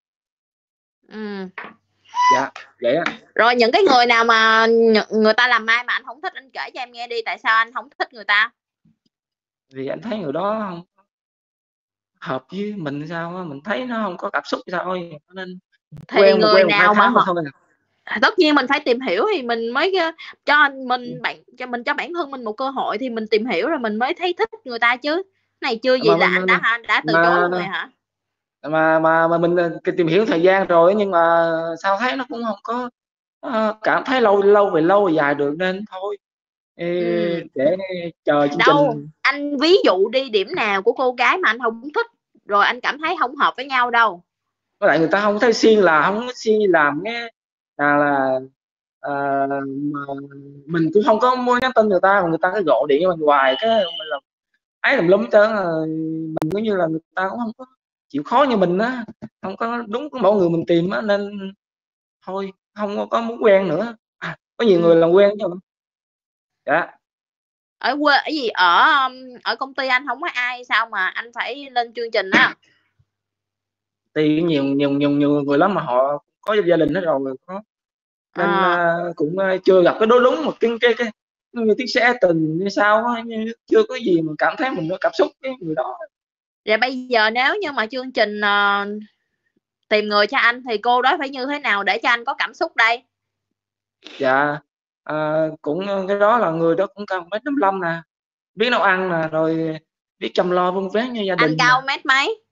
Dạ vậy á. Rồi những cái người nào mà người ta làm mai mà anh không thích, anh kể cho em nghe đi, tại sao anh không thích người ta? Vì anh thấy người đó không hợp với mình sao á, mình thấy nó không có cảm xúc sao thôi, nên thì quen người một hai nào mà tháng thôi. Tất nhiên mình phải tìm hiểu thì mình mới cho bản thân mình một cơ hội, thì mình tìm hiểu rồi mình mới thấy thích người ta chứ. Này chưa gì là anh đã từ chối luôn rồi hả? Mà mình tìm hiểu thời gian rồi, nhưng mà sao thấy nó cũng không có cảm thấy lâu về dài được, nên thôi để chờ chương trình. Anh ví dụ đi điểm nào của cô gái mà anh không thích rồi anh cảm thấy không hợp với nhau đâu? Với lại người ta không thấy không có siêng làm nghe là mà mình cũng không có muốn nhắn tin người ta, mà người ta cứ gọi điện cho mình hoài, cái mình là ấy làm lum trơn. Mình cũng như là người ta cũng không có chịu khó như mình á, không có đúng cái mẫu người mình tìm á, nên thôi không có muốn quen nữa. Có nhiều người làm quen chứ. Dạ. Ở quê ở gì ở công ty anh không có ai sao mà anh phải lên chương trình á? Thì nhiều người lắm mà họ có gia đình hết rồi, có nên cũng chưa gặp cái đối đúng một cái như tiếng xe tình như sao á, chưa có gì mà cảm thấy mình có cảm xúc với người đó. Rồi bây giờ nếu như mà chương trình tìm người cho anh thì cô đó phải như thế nào để cho anh có cảm xúc đây? Dạ cũng cái đó là người đó cũng cao 1m55 nè, biết nấu ăn nè, rồi biết chăm lo vun vén như gia đình. Anh cao mét mấy?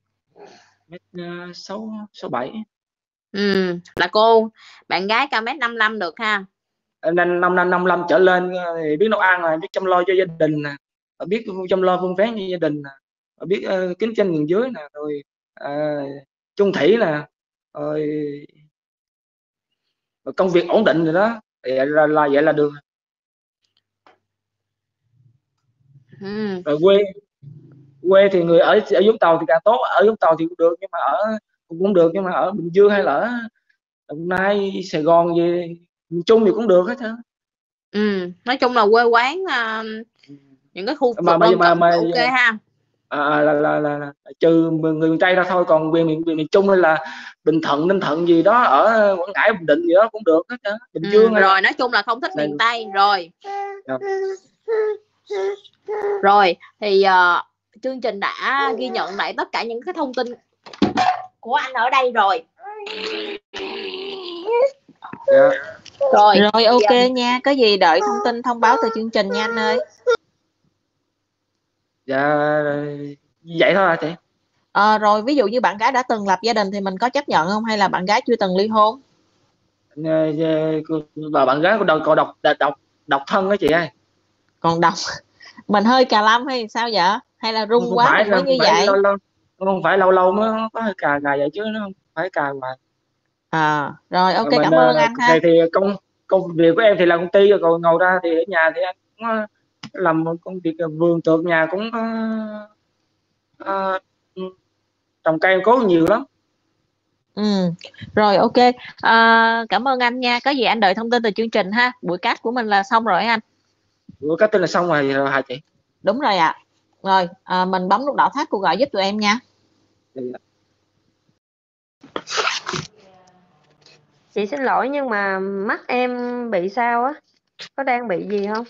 1m67. Là cô bạn gái cao 1m55 được ha. Nên 55 trở lên thì biết nấu ăn, biết chăm lo cho gia đình nè, biết chăm lo vun vén cho gia đình nè, biết kính trên nhường dưới nè, rồi chung thủy nè, rồi công việc ổn định rồi đó, thì là vậy là được. Rồi quê thì người ở Vũng Tàu thì càng tốt, ở Vũng Tàu thì cũng được, nhưng mà ở Bình Dương hay là ở Đồng Nai, Sài Gòn gì, miền Trung thì cũng được hết trơn. Nói chung là quê quán những cái khu vực lân cận ok ha. Là trừ người miền Tây ra thôi, còn miền Trung hay là Bình Thuận, Ninh Thuận gì đó, ở Quảng Ngãi, Bình Định gì đó cũng được hết trơn. Bình Dương rồi nói chung là không thích miền Tây rồi. Rồi thì chương trình đã ghi nhận lại tất cả những cái thông tin của anh ở đây rồi. Rồi ok nha, có gì đợi thông tin thông báo từ chương trình nha anh ơi. Dạ vậy thôi chị. Rồi ví dụ như bạn gái đã từng lập gia đình thì mình có chấp nhận không, hay là bạn gái chưa từng ly hôn? Bà bạn gái còn độc thân đó chị ơi. Còn độc mình hơi cà lâm hay sao vậy, hay là rung quá mình mới như vậy? Không phải lâu mới có hơi cà vậy chứ, nó không phải cà hoài. Rồi ok, cảm ơn anh ha. Thì công việc của em thì là công ty, còn ngồi ra thì ở nhà thì anh cũng làm công việc vườn tược, nhà cũng có trồng cây cố nhiều lắm. Rồi ok, cảm ơn anh nha. Có gì anh đợi thông tin từ chương trình ha. Buổi cast của mình là xong rồi anh. Buổi cast là xong rồi hả chị? Đúng rồi ạ. Rồi mình bấm nút đỏ thắt cuộc gọi giúp tụi em nha. Chị xin lỗi nhưng mà mắt em bị sao á? Có đang bị gì không?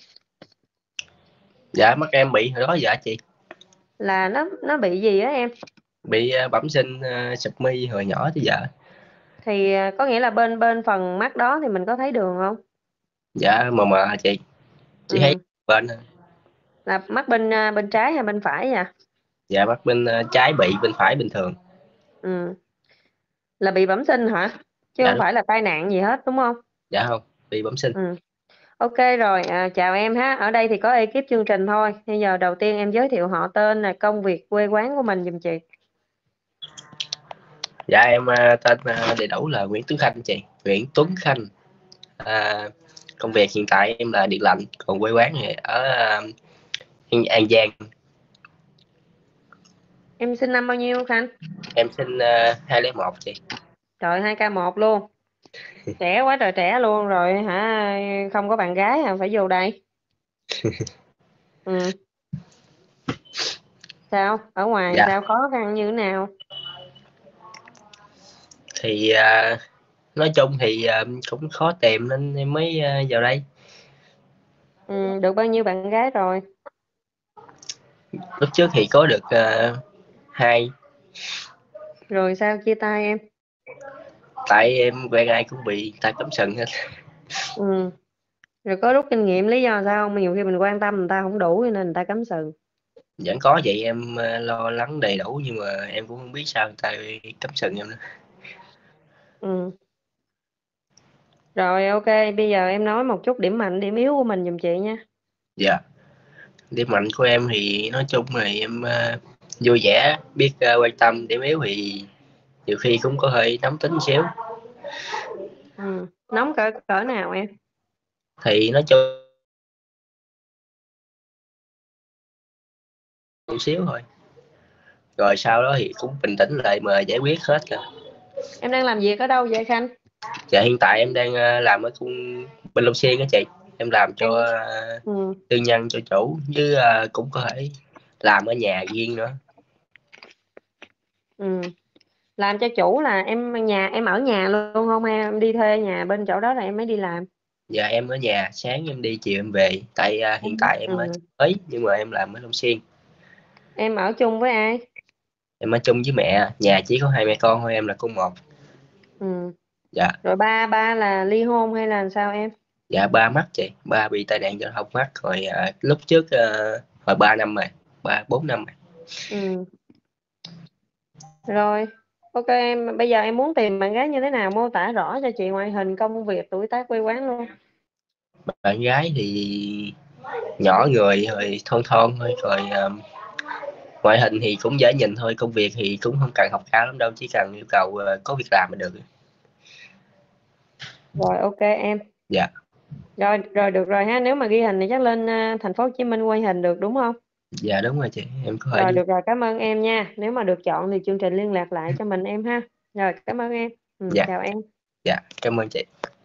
Dạ mắt em bị hồi đó dạ chị. Là nó bị gì á em? Bị bẩm sinh sụp mi hồi nhỏ tới giờ. Thì có nghĩa là bên phần mắt đó thì mình có thấy đường không? Dạ mờ chị. Chị thấy bên là mắt bên trái hay bên phải vậy? Dạ mắt bên trái bị, bên phải bình thường. Là bị bẩm sinh hả? Chứ không phải là tai nạn gì hết đúng không? Dạ không, bị bẩm sinh. Ok rồi, chào em ha. Ở đây thì có ekip chương trình thôi. Bây giờ đầu tiên em giới thiệu họ tên, là công việc, quê quán của mình giùm chị. Dạ em tên đầy đủ là Nguyễn Tuấn Khanh chị, Nguyễn Tuấn Khanh. Công việc hiện tại em là điện lạnh, còn quê quán thì ở An Giang. Em sinh năm bao nhiêu Khanh? Em sinh 2001 chị. Trời, 2K1 luôn. Trẻ quá trời trẻ luôn rồi hả? Không có bạn gái à, phải vô đây. Sao? Ở ngoài Dạ. sao, khó khăn như thế nào? Thì nói chung thì cũng khó tìm nên em mới vào đây. Được bao nhiêu bạn gái rồi? Lúc trước thì có được 2. Rồi sao chia tay em? Tại em quen ai cũng bị người ta cắm sừng hết. Rồi có rút kinh nghiệm lý do sao không? Nhiều khi mình quan tâm người ta không đủ cho nên người ta cắm sừng. Vẫn có vậy, em lo lắng đầy đủ nhưng mà em cũng không biết sao người ta cắm sừng em nữa. Rồi ok, bây giờ em nói một chút điểm mạnh, điểm yếu của mình giùm chị nha. Dạ. Điểm mạnh của em thì nói chung là em vui vẻ, biết quan tâm. Điểm yếu thì nhiều khi cũng có hơi nóng tính xíu. Nóng cỡ nào em? Thì nói chung một xíu thôi. Rồi sau đó thì cũng bình tĩnh lại mà giải quyết hết cả. Em đang làm việc ở đâu vậy Khanh? Dạ hiện tại em đang làm ở bên Long Xuyên đó chị. Em làm cho tư nhân cho chủ, chứ cũng có thể làm ở nhà riêng nữa. Làm cho chủ là em ở nhà luôn không em đi thuê nhà bên chỗ đó là em mới đi làm? Dạ em ở nhà, sáng em đi chiều em về. Tại hiện tại em mới nhưng mà em làm ở Long Xuyên. Em ở chung với ai? Em ở chung với mẹ, nhà chỉ có 2 mẹ con thôi, em là con một. Dạ. Rồi ba là ly hôn hay là sao em? Dạ ba mắc chị, ba bị tai nạn giao thông mắc rồi. Lúc trước hồi 3 năm rồi, 4 năm rồi. Rồi ok em, bây giờ em muốn tìm bạn gái như thế nào, mô tả rõ cho chị ngoại hình, công việc, tuổi tác, quê quán luôn. Bạn gái thì nhỏ người rồi thon thon thôi, rồi ngoại hình thì cũng dễ nhìn thôi. Công việc thì cũng không cần học cao lắm đâu, chỉ cần yêu cầu có việc làm là được. Rồi ok em. Dạ. Rồi được rồi ha, nếu mà ghi hình thì chắc lên thành phố Hồ Chí Minh quay hình được đúng không? Dạ đúng rồi chị, em có thể Rồi đi. được rồi, cảm ơn em nha. Nếu mà được chọn thì chương trình liên lạc lại cho mình em ha. Rồi cảm ơn em. Dạ. Chào em. Dạ cảm ơn chị.